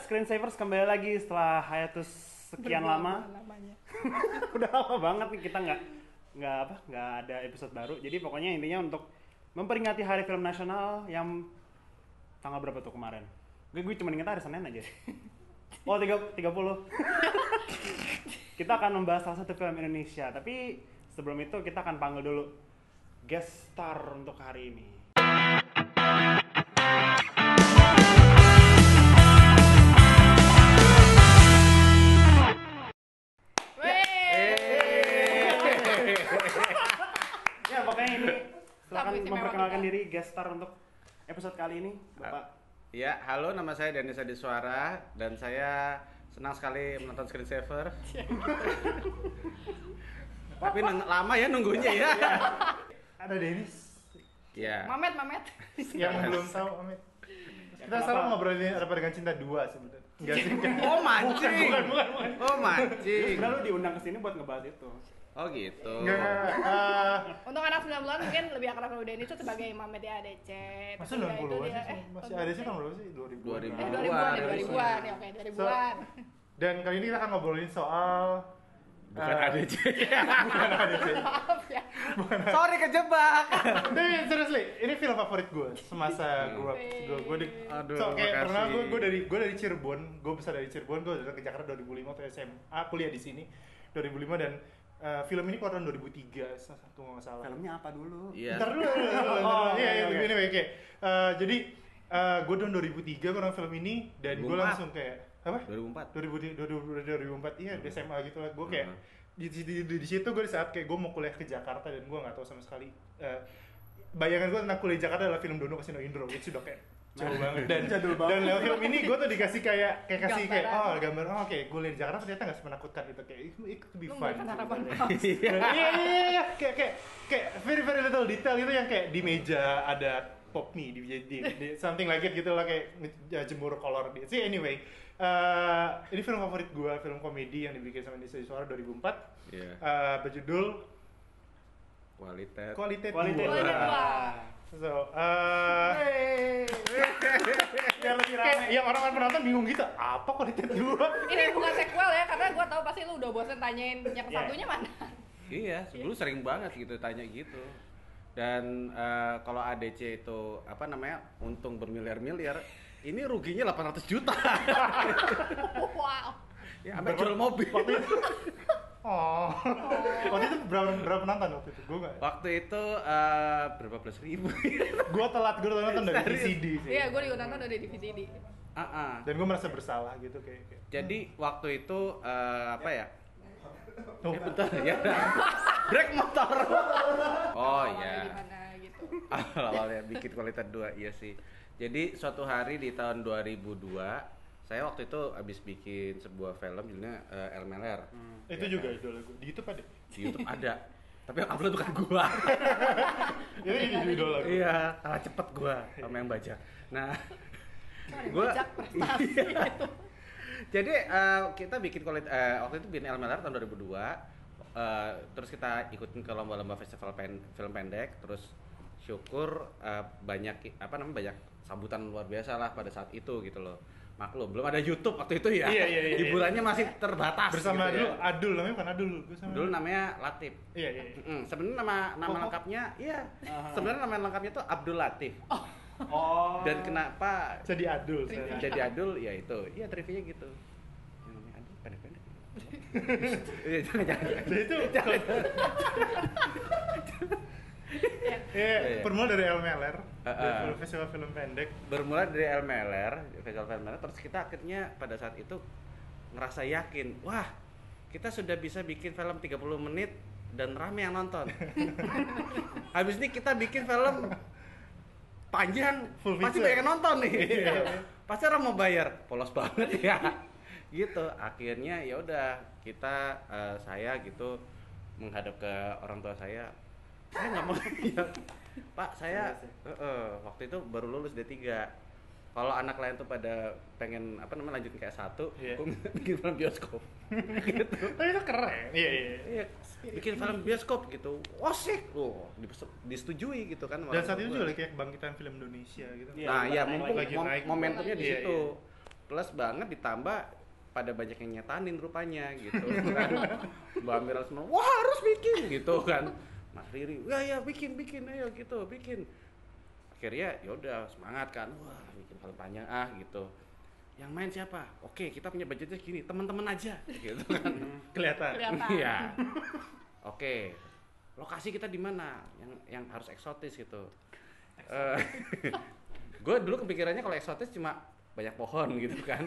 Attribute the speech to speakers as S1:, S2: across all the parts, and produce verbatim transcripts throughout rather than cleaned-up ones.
S1: Screensavers kembali lagi setelah hiatus sekian lama. Udah lama banget nih kita nggak nggak apa nggak ada episode baru. Jadi pokoknya intinya untuk memperingati Hari Film Nasional yang tanggal berapa tuh kemarin? Gue gue cuma ingat hari Senin aja. Oh tiga puluh. Kita akan membahas salah satu film Indonesia. Tapi sebelum itu kita akan panggil dulu guest star untuk hari ini. Silakan memperkenalkan diri guest star untuk episode kali ini, Bapak.
S2: Ya, halo, nama saya Denis Adiswara dan saya senang sekali menonton Screensaver. Tapi neng- lama ya nunggunya ya.
S3: Ada Denis.
S2: Ya.
S4: Mamet, Mamet.
S3: Yang belum tahu Mamet. Kita sekarang ngobrolin Apa Dengan Cinta dua sebenarnya. Enggak sih.
S2: Oh, mancing.
S3: Bukan, bukan, bukan.
S2: Oh, mancing.
S1: Sebenarnya lu diundang ke sini buat ngebahas itu.
S2: Oh, gitu.
S3: Enggak. Uh,
S4: Untuk anak sembilan puluhan mungkin lebih akrab sama Denny itu sebagai Mamet di A D C.
S3: Masa sembilan puluhan
S4: dia-
S3: sih?
S4: eh,
S3: Masih ada sih kan berapa sih? dua ribu.
S2: dua ribu.
S4: Eh, dua ribuan, ya, dua ribuan. Ya, oke, dua ribuan.
S3: Dan kali ini kita akan ngobrolin soal
S2: Bukan
S3: uh,
S2: A D C.
S3: Bukan A D C.
S4: Maaf ya.
S2: Sorry, kejebak.
S3: Tapi seriously, ini film favorit gue semasa gue gue gue di
S2: Aduh,
S3: so, kayak
S2: makasih.
S3: pernah gue gue dari gue dari Cirebon, gue besar dari Cirebon, gue datang ke Jakarta dua ribu lima waktu S M A, kuliah di sini dua ribu lima dan uh, film ini keluar tahun dua ribu tiga satu nggak salah.
S1: Filmnya apa dulu?
S2: Iya.
S3: Ntar dulu, ntar dulu, ntar
S1: Oh,
S3: dulu. Iya, iya,
S1: oke.
S3: begini, oke. Uh, jadi uh, gue tahun dua ribu tiga gue nonton film ini dan gue
S2: dua ribu empat.
S3: langsung kayak apa?
S2: dua ribu empat.
S3: dua ribu dua ribu empat iya di S M A gitu lah. Gue kayak
S2: Hmm.
S3: di, di, di, di situ gue di saat kayak gue mau kuliah ke Jakarta dan gue nggak tahu sama sekali. Uh, bayangan gue tentang kuliah di Jakarta adalah film Dono Kasino Indro, itu sudah kayak jauh banget dan
S1: Jadul banget.
S3: dan lewat film ini gue tuh dikasih kayak kayak kasih kayak
S4: Gambaran.
S3: oh gambar oh oke kuliah di Jakarta ternyata nggak semenakutkan gitu kayak itu itu be
S4: Lu
S3: fun.
S4: bukan harapan
S3: sebenarnya.
S4: palsu.
S3: Iya iya iya iya kayak kayak kayak very very little detail gitu yang kayak di meja ada pop mie di, di, di something like it gitu lah kayak nge- jemur kolor di. See anyway, uh, ini film favorit gue, film komedi yang dibikin sama Denis Adiswara dua ribu empat.
S2: Iya.
S3: Uh, berjudul
S2: Kualitas.
S3: Kualitas
S1: Kualitas
S3: Dua.
S4: Kualitas Dua.
S3: So, uh,
S1: Biar lebih
S3: kayak
S1: rame.
S3: yang orang-orang penonton bingung gitu, apa Kualitas Dua?
S4: Ini bukan sequel ya, karena gue tahu pasti lu udah bosan tanyain yang
S1: Iya.
S4: satunya mana.
S2: Iya, dulu sering banget gitu tanya gitu. Dan eh, kalau A D C itu apa namanya untung bermiliar-miliar, ini ruginya delapan ratus juta.
S4: Wow.
S2: Ya, sampai jual mobil.
S3: Waktu itu, oh, waktu itu berapa berapa penonton waktu itu? Gue nggak.
S2: Waktu itu eh, berapa belas ribu?
S3: Gue telat, gue nonton dari V C D sih.
S4: Iya, gue juga nonton dari D V D.
S2: Ah, ah.
S3: Dan gue merasa bersalah gitu kayak. kayak
S2: Jadi waktu itu eh, apa ya?
S3: oh,
S2: Eh, bentar ya. Brake motor. Oh
S4: Awalnya
S2: iya.
S4: Gimana gitu.
S2: Awalnya bikin Kualitas dua, iya sih. Jadi suatu hari di tahun dua ribu dua, saya waktu itu habis bikin sebuah film judulnya uh, El Meler.
S1: Hmm.
S3: itu
S2: Ya
S3: juga
S2: kan?
S3: idola gue. Di YouTube ada.
S2: Di YouTube ada. Tapi yang upload bukan gua.
S3: Itu ini idola gue.
S2: Iya, kalah cepet gua sama yang baca. Nah,
S4: Gue
S2: gua
S4: prestasi gitu.
S2: jadi eh, kita bikin kualitas eh, waktu itu bikin El Meler tahun dua ribu dua. Eh, terus kita ikutin ke lomba-lomba festival pen, film pendek, terus syukur eh, banyak apa namanya banyak sambutan luar biasa lah pada saat itu gitu loh. Maklum belum ada YouTube waktu itu ya.
S3: Iya, iya, iya,
S2: Hiburannya masih terbatas.
S3: Bersama
S2: gitu
S3: dulu
S2: ya.
S3: Adul, namanya bukan Adul. Gue sama.
S2: Dulu namanya Latif.
S3: Iya iya.
S2: Mm, sebenarnya nama nama
S3: Kok-
S2: lengkapnya iya.
S1: Aha.
S2: Sebenarnya nama lengkapnya tuh Abdul Latif.
S1: Oh.
S2: Dan kenapa
S3: Jadi Adul. sekarang.
S2: jadi Adul ya itu. Iya trivianya gitu. Yang namanya Adul pendek-pendek. Iya jangan jangan.
S3: Jadi itu
S4: Ya.
S3: Iya,
S2: Iya.
S3: bermula dari El Meler,
S2: Uh,
S3: dari
S2: uh.
S3: festival film pendek.
S2: Bermula dari El Meler, festival film Meler, terus kita akhirnya pada saat itu ngerasa yakin, wah kita sudah bisa bikin film tiga puluh menit dan rame yang nonton. Habis ini kita bikin film panjang,
S3: Full
S2: pasti
S3: feature.
S2: banyak yang nonton nih.
S3: Iya.
S2: Pasti orang mau bayar, polos banget ya. Gitu, akhirnya ya udah kita eh, saya gitu menghadap ke orang tua saya, saya nggak mau ya, Pak saya eh, eh, waktu itu baru lulus D tiga. Kalau anak lain tuh pada pengen apa namanya lanjutin kayak satu,
S3: Iya.
S2: aku bikin film bioskop. Gitu.
S3: Tapi itu keren. Iya iya.
S2: Iya, bikin film bioskop gitu. Asik loh, disetujui gitu kan.
S3: Dan
S2: orang
S3: saat itu
S2: tua.
S3: juga lagi kayak kebangkitan film Indonesia gitu.
S1: Iya,
S2: Nah,
S1: lagi
S2: ya
S1: naik
S2: mumpung
S3: lagi
S2: mom-
S3: naik.
S2: momentumnya di
S3: Iya,
S2: situ.
S3: iya.
S2: plus banget ditambah pada banyak yang nyetanin rupanya gitu kan. Mbak Amira semua, wah harus bikin gitu kan. Mas Riri, ya ya bikin bikin ayo gitu bikin. Akhirnya yaudah semangat kan, wah bikin film panjang ah gitu. Yang main siapa? Oke kita punya budgetnya segini, teman-teman aja gitu kan.
S3: Kelihatan.
S4: Kelihatan.
S2: Iya. Oke. Lokasi kita di mana? Yang yang harus eksotis gitu. Uh, gue dulu kepikirannya kalau eksotis cuma banyak pohon gitu kan.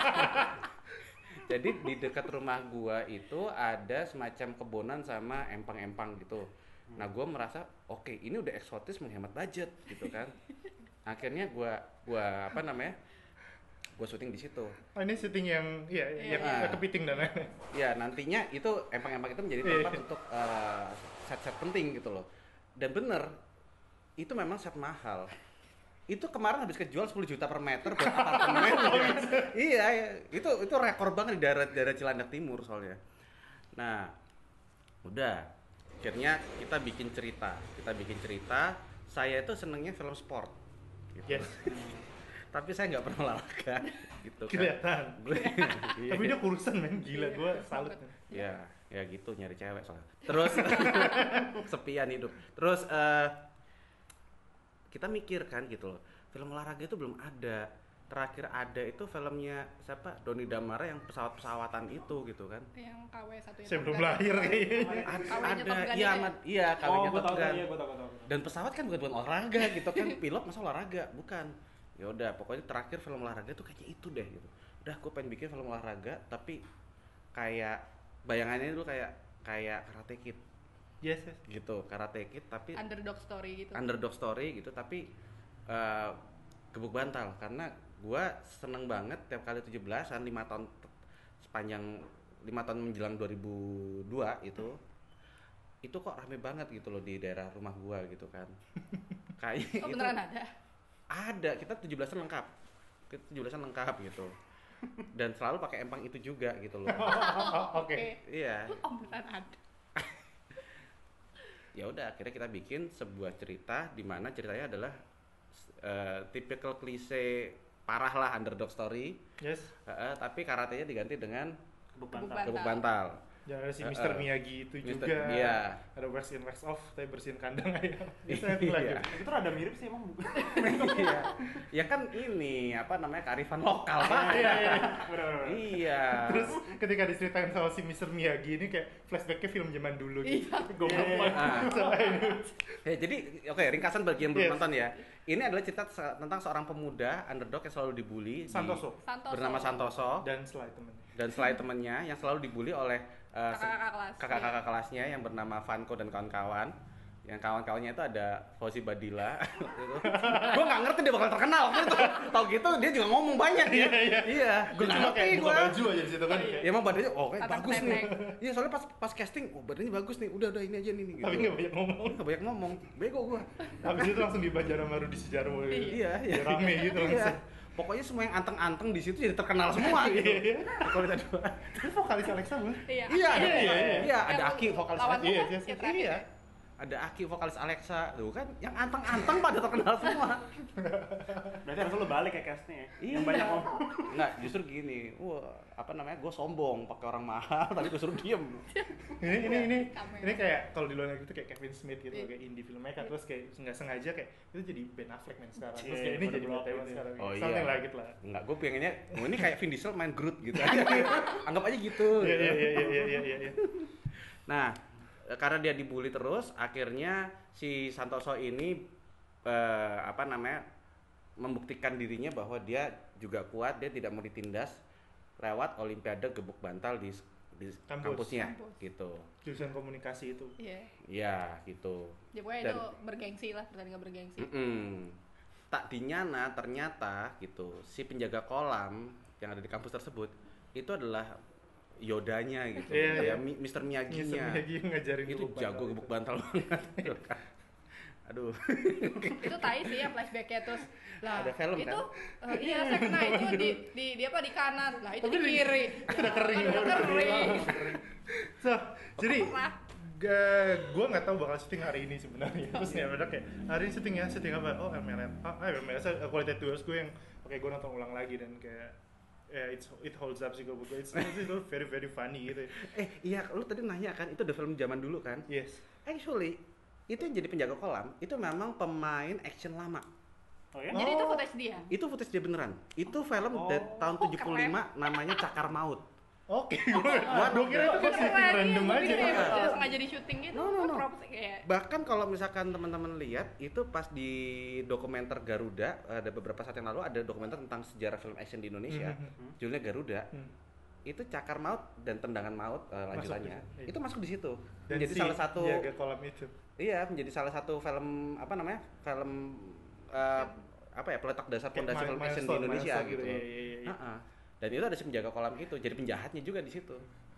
S2: Jadi di dekat rumah gua itu ada semacam kebonan sama empang-empang gitu. Nah gua merasa oke okay, ini udah eksotis menghemat budget gitu kan. Akhirnya gua gua apa namanya? Gua syuting di situ.
S3: Oh ini syuting yang iya
S4: Iya.
S3: yang
S2: Ah.
S3: kepiting dan lain-lain.
S2: Ya nantinya itu empang-empang itu menjadi tempat untuk uh, set-set penting gitu loh. Dan bener itu memang set mahal. Itu kemarin habis kejual sepuluh juta per meter buat apartemen. Iya, iya, itu itu rekor banget di daerah daerah Cilandak Timur soalnya. Nah, udah. Akhirnya kita bikin cerita. Kita bikin cerita. Saya itu senengnya film sport. Gitu.
S3: Yes.
S2: Tapi saya nggak pernah olahraga gitu kan.
S3: Kelihatan.
S2: Iya.
S3: Tapi dia kurusan men, gila gua salut.
S2: Ya, ya gitu nyari cewek soalnya. Terus sepian hidup. Terus eh kita mikir kan gitu loh, film olahraga itu belum ada. Terakhir ada itu filmnya siapa? Doni Damara yang pesawat-pesawatan itu gitu kan.
S4: Yang K W satu
S3: Saya belum lahir kayaknya.
S2: Ad-
S4: K W-nya
S2: ada,
S4: Top Gun
S2: iya,
S4: itu
S2: Mat. Iya,
S1: Oh,
S2: kawinnya
S1: gue
S2: Top
S1: tau
S2: Gun.
S1: kan, iya gue tau, gue tau.
S2: Dan pesawat kan bukan buat olahraga gitu kan, pilot masa olahraga, bukan. Ya udah, pokoknya terakhir film olahraga tuh kayaknya itu deh gitu. Udah, gue pengen bikin film olahraga tapi kayak bayangannya dulu kayak kayak Karate Kid
S3: Yes, yes.
S2: gitu, Karate Kid tapi
S4: underdog story gitu.
S2: underdog story gitu tapi uh, gebuk bantal karena gua seneng banget tiap kali tujuh belasan lima tahun t- sepanjang lima tahun menjelang dua ribu dua itu itu kok rame banget gitu loh di daerah rumah gua gitu kan. Kayak
S4: Oh
S2: itu
S4: beneran ada?
S2: ada, kita tujuh belasan lengkap. Kita tujuh belasan lengkap gitu. Dan selalu pakai empang itu juga gitu loh.
S3: Oh, Oke.
S2: Iya.
S4: Oh beneran ada.
S2: Ya udah akhirnya kita bikin sebuah cerita di mana ceritanya adalah uh, typical klise parah lah underdog story.
S3: Yes.
S2: Uh, uh, tapi karatenya diganti dengan
S1: Gebuk
S4: Gebuk
S1: bantal.
S4: bantal.
S2: gebuk bantal.
S3: Jangan ada si
S2: Uh,
S3: mister
S2: uh.
S3: Miyagi itu
S2: Mister
S3: juga.
S2: Iya.
S3: Ada wax in wax off, tapi bersihin kandang ayam. Biasanya itu lagi.
S2: Iya.
S1: Itu rada mirip sih emang.
S2: Iya. Ya kan ini apa namanya kearifan lokal Pak.
S3: Iya, iya.
S1: Bener-bener.
S2: Iya.
S3: Terus ketika diceritain sama si mister Miyagi ini kayak flashbacknya film zaman dulu gitu.
S4: Iya.
S3: Goblok
S1: Iya.
S3: banget.
S2: Ah.
S3: Sama ini.
S2: Ya, jadi oke ringkasan bagi yang belum
S3: Yes.
S2: nonton ya. Ini adalah cerita se- tentang seorang pemuda underdog yang selalu dibully di-
S3: Santoso
S4: Santoso.
S2: bernama Santoso
S3: dan Sly temennya.
S2: dan selain temennya yang selalu dibully oleh uh, se-
S4: Kakak-kakak kelas.
S2: kakak-kakak kelasnya yang bernama Vanko dan kawan-kawan. Yang kawan-kawannya itu ada Fauzi Badila. Gue nggak ngerti dia bakal terkenal waktu itu. Tau gitu dia juga ngomong banyak ya.
S3: Iya, iya.
S2: Iya. Gue
S3: Gue
S2: nggak
S3: cuma
S2: ngerti
S3: kayak buka
S2: gue.
S3: baju aja di situ kan.
S2: Ya emang badannya, oh kayak
S4: Tatap
S2: bagus nih.
S4: tepek.
S2: Iya soalnya pas pas casting, oh badannya bagus nih. Udah udah ini aja nih. Gitu.
S3: Tapi nggak banyak ngomong.
S2: Nggak banyak ngomong. Bego gue.
S3: Habis itu langsung dibaca sama Rudi Sujarwo.
S2: Iya iya.
S3: Ya, rame gitu
S2: Iya.
S3: langsung.
S2: Pokoknya semua yang anteng-anteng di situ jadi terkenal semua gitu.
S3: Iya.
S2: Kalau kita dua.
S3: Terus vokalis Alexa bukan?
S4: Iya.
S2: Iya, ada,
S3: iya, iya, iya.
S2: iya, ada
S4: Yang
S2: Aki vokalis
S4: lawan
S2: Alexa.
S3: Iya,
S4: bukan?
S3: iya,
S4: Ya, terakhir
S2: Iya.
S4: ya?
S2: Ada Aki vokalis Alexa. Tuh kan yang anteng-anteng pada terkenal semua.
S1: Berarti harus lo balik ya castnya ya.
S2: Iya.
S1: Yang banyak ngomong.
S2: Enggak, justru gini. Wah, apa namanya? Gue sombong pakai orang mahal, tadi gue suruh diem.
S3: Ini ini ini
S4: Kamera.
S3: ini kayak kalau di luar negeri itu kayak Kevin Smith gitu
S4: Iya.
S3: kayak indie filmmaker terus kayak nggak sengaja kayak itu jadi Ben Affleck men sekarang terus
S1: Iya,
S3: kayak ini
S1: pada
S3: jadi
S1: blok
S3: Matt Damon
S1: gitu ya.
S3: sekarang
S2: Oh, iya.
S3: something like it lah.
S2: Enggak, gue pengennya, oh, ini kayak Vin Diesel main Groot gitu aja. Anggap aja gitu.
S3: Iya iya iya iya iya iya iya.
S2: Nah, karena dia dibully terus, akhirnya si Santoso ini eh, apa namanya membuktikan dirinya bahwa dia juga kuat, dia tidak mau ditindas lewat Olimpiade gebuk bantal di, di
S3: Kampus.
S2: kampusnya,
S4: Kampus.
S2: gitu.
S3: Jurusan komunikasi itu.
S4: Iya.
S2: Ya, gitu.
S4: Ya pokoknya
S2: Dan-
S4: itu bergengsi lah, pertandingan bergengsi.
S2: Mm-mm. Tak dinyana ternyata gitu si penjaga kolam yang ada di kampus tersebut itu adalah Yodanya gitu,
S3: Iya,
S2: ya
S3: iya.
S2: Mi- mister
S3: Mister
S2: Miyagi-nya.
S3: Miyagi yang ngajarin
S2: Itu
S3: gebuk
S2: jago
S3: bantal
S2: gebuk
S3: itu.
S2: bantal banget. gitu kan. Aduh.
S4: Itu tai sih ya flashbacknya terus lah
S2: Ada film,
S4: itu
S2: kan?
S4: eh, iya saya kena itu di di di apa di kanan lah itu
S3: Tapi
S4: di
S3: di-
S4: kiri
S3: Udah kering
S4: udah
S3: udah
S4: kering
S3: So, jadi
S4: Pernah.
S3: ga- gua nggak tahu bakal syuting hari ini sebenarnya. Terus nih ada kayak hari ini syuting ya, syuting apa? Oh M L M. Ah, M L M. Quality Tours gue yang oke gue nonton ulang lagi dan kayak yeah, it's it holds up juga buat gue. It's, it's very very funny gitu.
S2: Eh iya, lu tadi nanya kan itu udah film zaman dulu kan?
S3: Yes.
S2: Actually itu yang jadi penjaga kolam itu memang pemain action lama.
S1: Oh ya?
S4: Jadi itu footage dia.
S2: Itu footage dia beneran. Itu film
S1: Oh.
S2: dari tahun
S4: Oh,
S2: tujuh puluh lima namanya Cakar Maut.
S3: Oke, gue gue kira itu
S4: Bukan
S3: setting
S4: keren,
S3: random
S4: gue
S3: aja.
S4: pikir ya,
S2: Iya.
S4: udah sengaja di syuting gitu.
S2: No, no,
S4: Kok
S2: no.
S4: props kayak
S2: Bahkan kalau misalkan teman-teman lihat itu pas di dokumenter Garuda ada beberapa saat yang lalu ada dokumenter tentang sejarah film action di Indonesia.
S3: Mhm.
S2: Judulnya Garuda.
S3: Hmm.
S2: Itu Cakar Maut dan Tendangan Maut uh, lanjutannya.
S3: Masuk, iya.
S2: Itu masuk di situ.
S3: Dan
S2: Menjadi
S3: si
S2: salah satu
S3: jaga kolam itu.
S2: iya, menjadi salah satu film apa namanya? Film uh, apa ya? Peletak dasar
S3: Kayak
S2: fondasi
S3: mile-
S2: film action di
S3: milestone,
S2: Indonesia
S3: milestone
S2: gitu.
S3: gitu, iya, iya, iya.
S2: Ha-ha. Dan itu ada si penjaga kolam itu, jadi penjahatnya juga di situ.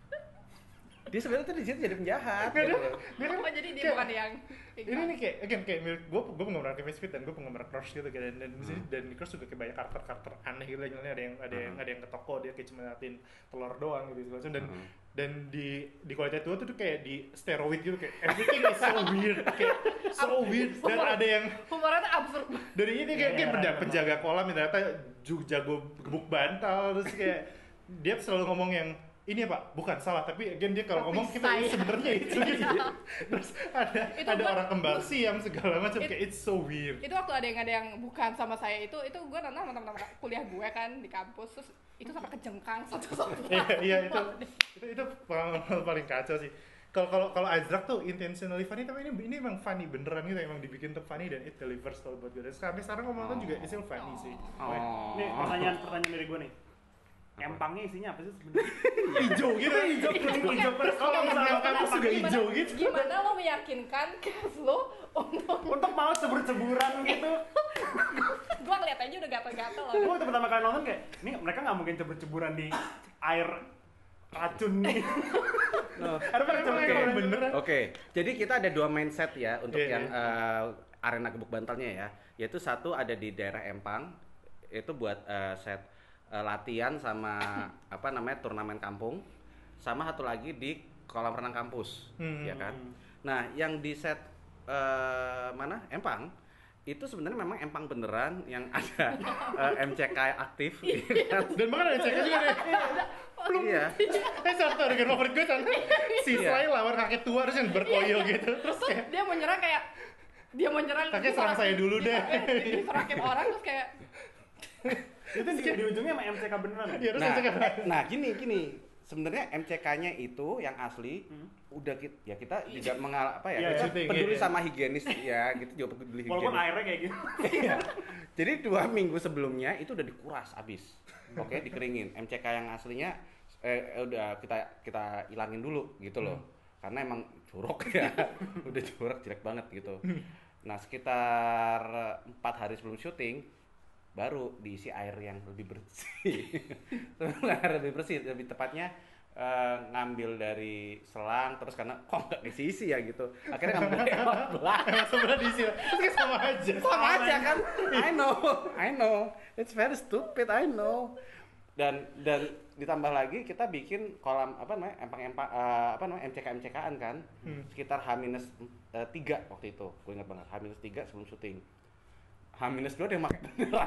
S2: Dia sebenarnya tuh di situ jadi penjahat.
S3: Nggak
S2: gitu.
S3: ada. Dia kan
S4: oh jadi dia
S3: kayak-
S4: bukan yang
S3: ini nih kayak again kayak milik gue gue penggemar Kevin Smith dan gue penggemar Crush gitu kan dan dan di sini dan di Crush juga kayak banyak karakter karakter aneh gitu misalnya ada yang ada yang
S2: Hmm.
S3: ada yang ke toko dia kayak cuma ngeliatin telur doang gitu segala macam dan
S2: Hmm.
S3: dan di di kualitas tua tuh tuh kayak di steroid gitu kayak everything is so weird kayak so weird dan ada yang
S4: humornya tuh absurd.
S3: dari ini kayak, kayak
S1: Iya,
S3: penjaga,
S1: iya.
S3: penjaga kolam yang ternyata juga jago gebuk bantal terus kayak dia selalu ngomong yang ini ya pak bukan salah tapi again dia kalau
S4: Tapi
S3: ngomong kita
S4: saya.
S3: sebenarnya itu gitu terus ada
S4: Itu
S3: ada
S4: gua-
S3: orang kembar siam segala macam
S4: It-
S3: kayak it's so weird.
S4: Itu waktu ada yang ada yang bukan sama saya itu itu gue nonton sama teman-teman kuliah gue kan di kampus terus itu sampai kejengkang satu-satu.
S3: Iya iya itu itu itu pengalaman paling kacau sih. Kalau kalau kalau Azrak tuh intentionally funny tapi ini ini emang funny beneran gitu emang dibikin tuh funny dan it delivers kalau buat gue. Dan sampai sekarang ngomong nonton juga it's still funny sih.
S2: Oh.
S1: Nih pertanyaan pertanyaan dari gue nih. Empangnya isinya apa sih sebenarnya?
S3: Hijau gitu hijau
S1: Hijau
S3: hijau
S1: terus
S3: kalau
S1: kalau
S3: misalnya
S1: misalnya
S3: kampus juga
S4: Gimana-
S3: hijau gitu.
S4: Gimana lo meyakinkan cast lo untuk
S1: Untuk mau cebur-ceburan gitu.
S4: gue ngeliat aja udah gatel-gatel loh.
S1: Gue waktu pertama kali nonton kayak, ini mereka nggak mungkin cebur-ceburan di air racun nih.
S2: No.
S1: Ada pada cebur-ceburan
S3: Oke.
S1: beneran.
S2: Oke, jadi kita ada dua mindset ya untuk
S3: Iya,
S2: yang eh, arena gebuk bantalnya ya. Yaitu satu ada di daerah Empang, itu buat eh, set eh, latihan sama apa namanya turnamen kampung, sama satu lagi di kolam renang kampus,
S3: Hmm.
S2: ya kan. Nah, yang di set eh, mana Empang itu sebenarnya memang Empang beneran yang ada eh, M C K aktif, gitu kan.
S3: Dan bahkan ada ceknya juga deh.
S2: Iya.
S3: Eh satu adegan favorit gue sana si
S2: Iya.
S3: Sly lawan kakek tua terus yang berkoyo gitu terus
S4: Terus
S3: kayak
S4: dia mau nyerang kayak dia mau nyerang
S3: kakek serang saya dulu deh.
S4: diserakin orang terus kayak
S1: Itu di, di ujungnya sama M C K beneran.
S3: Iya terus
S2: Nah,
S3: M C K.
S2: nah gini gini sebenarnya M C K-nya itu yang asli udah kita, ya kita juga mengal apa ya
S1: Iya,
S2: kita
S3: syuting,
S2: peduli
S3: iya.
S2: sama higienis ya gitu juga peduli
S1: Walaupun
S2: higienis.
S1: airnya kayak gitu.
S2: Jadi dua minggu sebelumnya itu udah dikuras abis, oke dikeringin. M C K yang aslinya eh, udah kita kita ilangin dulu gitu loh, karena emang jorok ya, udah jorok jelek banget gitu. Nah sekitar empat hari sebelum syuting baru diisi air yang lebih bersih, air lebih bersih, lebih tepatnya eh, ngambil dari selang terus karena kok nggak diisi ya gitu, akhirnya ngambil dari belah.
S3: Emang sebenarnya di sini terus kayak sama aja.
S2: Sama aja kan, I know, I know, it's very stupid, I know. Dan dan ditambah lagi kita bikin kolam apa namanya empang-empang eh, apa namanya M C K M C K-an kan,
S3: Hmm.
S2: sekitar H minus tiga waktu itu, gue ingat banget H minus tiga sebelum syuting. H minus dua dia pakai beneran.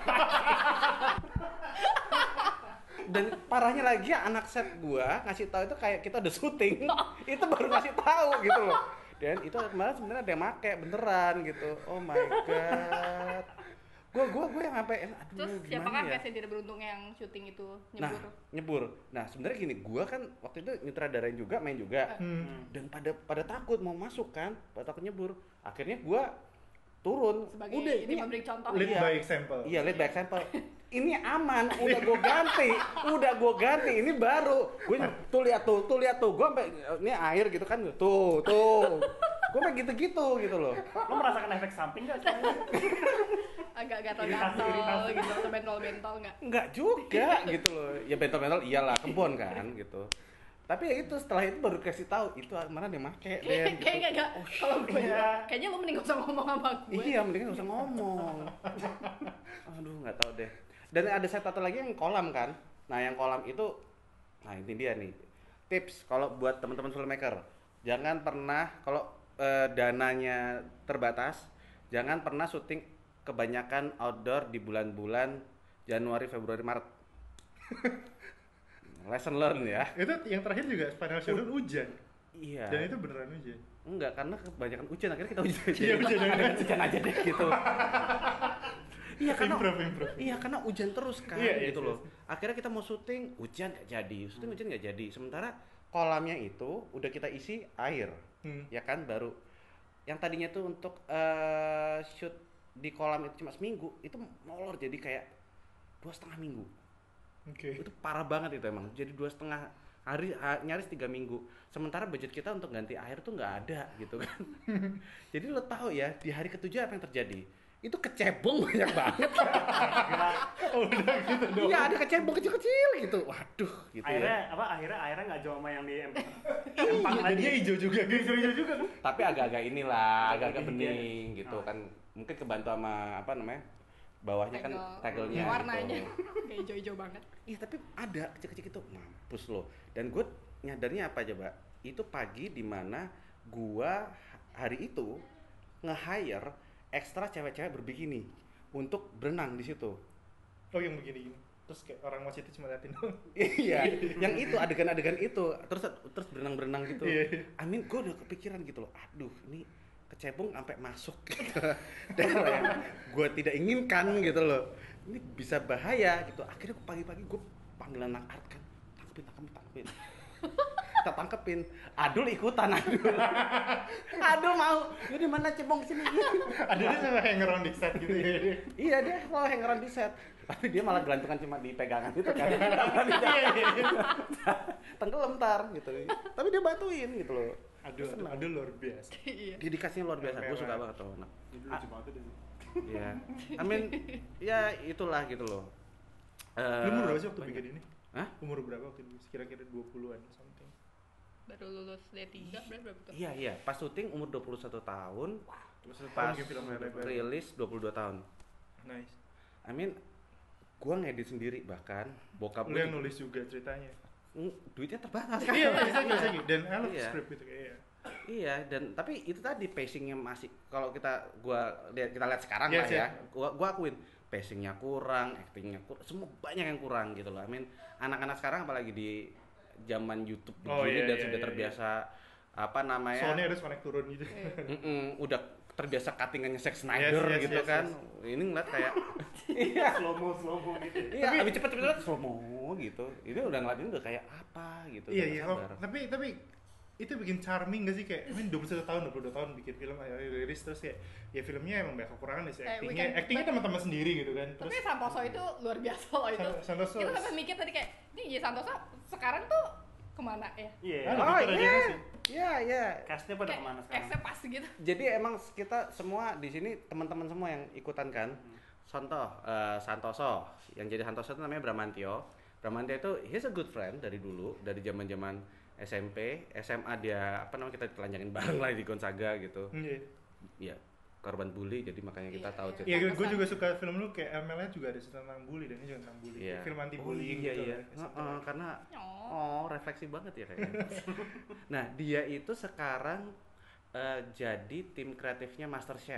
S2: Dan parahnya lagi anak set gua ngasih tahu itu kayak kita udah syuting, itu baru ngasih tahu gitu loh. Dan itu kemarin sebenarnya ada yang make beneran gitu. Oh my god. Gua gua gua yang sampai aduh
S4: terus siapa
S2: gimana
S4: kan
S2: ya?
S4: cast yang tidak beruntung yang syuting itu
S2: Nah,
S4: nyebur.
S2: nyebur. Nah, sebenarnya gini, gua kan waktu itu nyutradarain juga, main juga.
S3: Hmm.
S2: Dan pada pada takut mau masuk kan, pada takut nyebur. Akhirnya gua turun.
S4: Sebagai
S2: Udah
S4: ini memberi contoh.
S3: Lead
S2: Iya.
S3: by example.
S2: Iya, lead by example. Ini aman, udah gue ganti, udah gue ganti, ini baru. Gue tuh lihat tuh, tuh lihat tuh, gue sampai ini air gitu kan, tuh, tuh. Gue sampai gitu-gitu gitu loh.
S1: Lo merasakan efek samping nggak sebenarnya?
S4: Agak
S1: Iritasi,
S4: gatal-gatal
S1: iritasi.
S4: gitu atau bentol-bentol enggak.
S2: Enggak juga gitu loh. Ya bentol-bentol iyalah, kebon kan gitu. Tapi ya itu setelah itu baru kasih tahu itu mana dia make Den gitu.
S4: Kayaknya enggak. Kalau gue
S1: iya.
S4: kayaknya lu mending gak usah ngomong sama gue.
S2: Iya, mendingan gak usah ngomong. Aduh, nggak tahu deh. Dan ada satu lagi yang kolam kan. Nah, yang kolam itu, nah ini dia nih. Tips kalau buat teman-teman filmmaker, jangan pernah kalau eh, dananya terbatas, jangan pernah syuting kebanyakan outdoor di bulan-bulan Januari, Februari, Maret. Lesson learn ya.
S3: Itu yang terakhir juga Final Showdown hujan.
S2: Iya.
S3: Dan itu beneran hujan.
S2: Enggak, karena kebanyakan hujan akhirnya kita hujan aja.
S3: Iya, hujan aja.
S2: Ada hujan aja deh gitu. Iya karena
S3: Improv, improv.
S2: iya karena hujan terus kan
S3: Iya, iya,
S2: gitu
S3: iya.
S2: loh. Akhirnya kita mau syuting hujan nggak jadi, syuting hujan nggak jadi. Sementara kolamnya itu udah kita isi air,
S3: Hmm.
S2: ya kan baru. Yang tadinya tuh untuk eh, shoot di kolam itu cuma seminggu, itu molor jadi kayak dua setengah minggu.
S3: Oke.
S2: Itu parah banget itu emang. Jadi dua setengah hari ha- nyaris tiga minggu. Sementara budget kita untuk ganti air tuh nggak ada gitu kan. Jadi lo tahu ya di hari ketujuh apa yang terjadi? Itu kecebong banyak banget.
S3: Oh, udah gitu dong.
S2: Iya ada kecebong kecil-kecil gitu. Waduh gitu
S1: Akhirnya
S2: ya.
S1: apa? Akhirnya airnya nggak jauh sama yang di em-
S3: Iya,
S1: empang tadi.
S3: jadinya hijau juga.
S1: Hijau-hijau juga kan?
S2: Tapi agak-agak inilah, agak-agak
S1: Agak
S2: bening
S1: bening.
S2: gitu
S1: Oh.
S2: kan. Mungkin kebantu sama apa namanya? Bawahnya kan
S4: Tegel.
S2: tegelnya
S4: warnanya
S2: gitu.
S4: kayak hijau-hijau banget.
S2: Iya tapi ada kecil-kecil itu mampus loh. Dan gue nyadarnya apa coba? Itu pagi dimana gua hari itu nge-hire ekstra cewek-cewek berbikini untuk berenang di situ.
S3: Oh, yang begini gini. Terus kayak orang masih itu cuma liatin doang.
S2: Iya, yang itu adegan-adegan itu terus terus berenang-berenang gitu.
S3: Iya, iya.
S2: Amin, gue udah kepikiran gitu loh. Aduh, ini kecebong sampai masuk gitu. Daerah yang gue tidak inginkan gitu loh. Ini bisa bahaya gitu. Akhirnya pagi-pagi gue panggil anak art kan, tangkepin, tangkepin, tangkepin. Kita tangkepin. Adul ikutan Adul. Adul mau. Jadi mana cebong sini?
S3: Ada dia sama hanger on di set gitu ya.
S2: Iya dia selalu hangeran di set. Tapi dia malah gelantungan cuma di pegangan itu kan. Tenggelam ntar gitu. Tapi dia bantuin gitu loh.
S3: Aduh, aduh, aduh luar biasa.
S4: Iya.
S2: Dedikasinya luar biasa. Gue suka banget tuh anak.
S1: Itu lucu banget itu.
S2: Iya. I mean, ya itulah gitu loh. Eh,
S3: Lu umur berapa sih waktu
S2: banyak.
S3: bikin ini?
S2: Hah?
S3: Umur berapa waktu itu? Kira-kira dua puluhan something.
S4: Baru lulus D tiga berarti berapa tuh?
S2: Iya, iya. Pas syuting umur dua puluh satu tahun,
S3: Terus
S2: pas
S3: bikin film lebar.
S2: rilis dua puluh dua tahun.
S3: Nice.
S2: I mean, gua ngedit sendiri bahkan bokap
S3: Lu
S2: gua
S3: yang
S2: juga-
S3: nulis juga ceritanya.
S2: Mm, duitnya terbatas kan.
S3: Iya, exactly, exactly. Dan I love
S2: Iya.
S3: script gitu kayak.
S2: Iya, dan tapi itu tadi pacingnya masih kalau kita gua lihat kita lihat sekarang
S3: Yes,
S2: lah ya,
S3: yes.
S2: gua gua akuin pacingnya kurang, actingnya kurang, semua banyak yang kurang gitu loh. I mean, anak-anak sekarang apalagi di zaman YouTube begini
S3: Oh, iya,
S2: dan
S3: iya,
S2: sudah
S3: iya,
S2: terbiasa apa namanya?
S3: Soalnya harus connect turun gitu.
S2: Mm-mm, udah terbiasa cuttingannya Zack Snyder
S3: Yes, yes,
S2: gitu
S3: yes,
S2: kan.
S3: yes.
S2: Ini ngeliat kayak iya,
S1: Slow mo, slow mo gitu.
S2: iya, lebih cepet cepet cepet slow mo gitu. Ini udah ngeliatin udah kayak apa gitu.
S3: Iya,
S2: udah
S3: iya.
S2: nggak
S3: Oh,
S2: sabar.
S3: tapi tapi itu bikin charming gak sih kayak I mean dua puluh satu tahun, dua puluh dua tahun bikin film akhirnya rilis terus kayak ya filmnya emang banyak kekurangan sih
S4: Eh,
S3: actingnya.
S4: Weekend-
S3: Actingnya teman-teman sendiri gitu kan. Terus
S4: Tapi Santoso itu luar biasa loh itu.
S3: San- Santoso-
S4: Kita sampai mikir tadi kayak, ini ya Santoso sekarang tuh kemana ya?
S1: Iya.
S3: Ah,
S2: Oh
S3: lebih
S2: iya,
S3: sih.
S2: iya iya.
S1: Castnya pada
S4: Kayak
S1: kemana sekarang?
S4: X-nya pas gitu.
S2: Jadi emang kita semua di sini teman-teman semua yang ikutan kan. Contoh eh, Santoso, yang jadi Santoso itu namanya Bramantio. Bramantio itu he's a good friend dari dulu, dari zaman-zaman S M P, S M A dia apa namanya kita telanjangin bareng lah di Gonzaga gitu.
S3: Iya.
S2: Iya, korban bully jadi makanya kita
S4: Iya,
S2: tahu
S4: iya.
S2: cerita.
S3: Iya, gue juga suka film lu kayak M L-nya juga ada cerita tentang bully dan ini juga tentang bully.
S2: Iya.
S3: Kayak film anti
S2: Oh,
S3: bullying
S2: iya,
S3: gitu.
S2: iya.
S3: kan.
S2: Heeh, karena
S4: Oh.
S2: oh refleksi banget ya kayaknya. Nah dia itu sekarang eh, jadi tim kreatifnya MasterChef.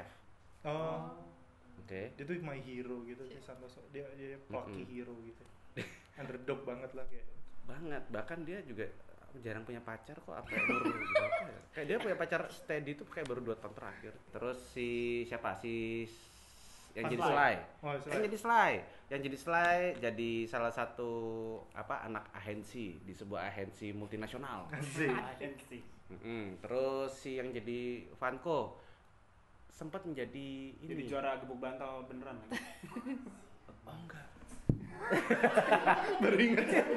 S3: Oh,
S2: Oke.
S3: dia tuh my hero gitu kayak Santoso. Dia dia plucky
S2: Mm-mm.
S3: hero gitu. Underdog banget lah kayak.
S2: Banget, bahkan dia juga jarang punya pacar kok apa umur berapa ya? Kayak dia punya pacar steady tuh kayak baru dua tahun terakhir. Terus si siapa si yang
S3: Mas
S2: jadi
S3: Sly.
S2: Sly.
S3: Oh,
S2: Yang
S3: Sly.
S2: jadi Sly, yang jadi Sly jadi salah satu apa anak agensi di sebuah agensi multinasional.
S3: Asik.
S1: Agency.
S2: Mm-mm. Terus si yang jadi Vanko sempat menjadi ini.
S1: Jadi juara gebuk bantal beneran kan?
S2: Oh enggak.
S3: Baru inget ya.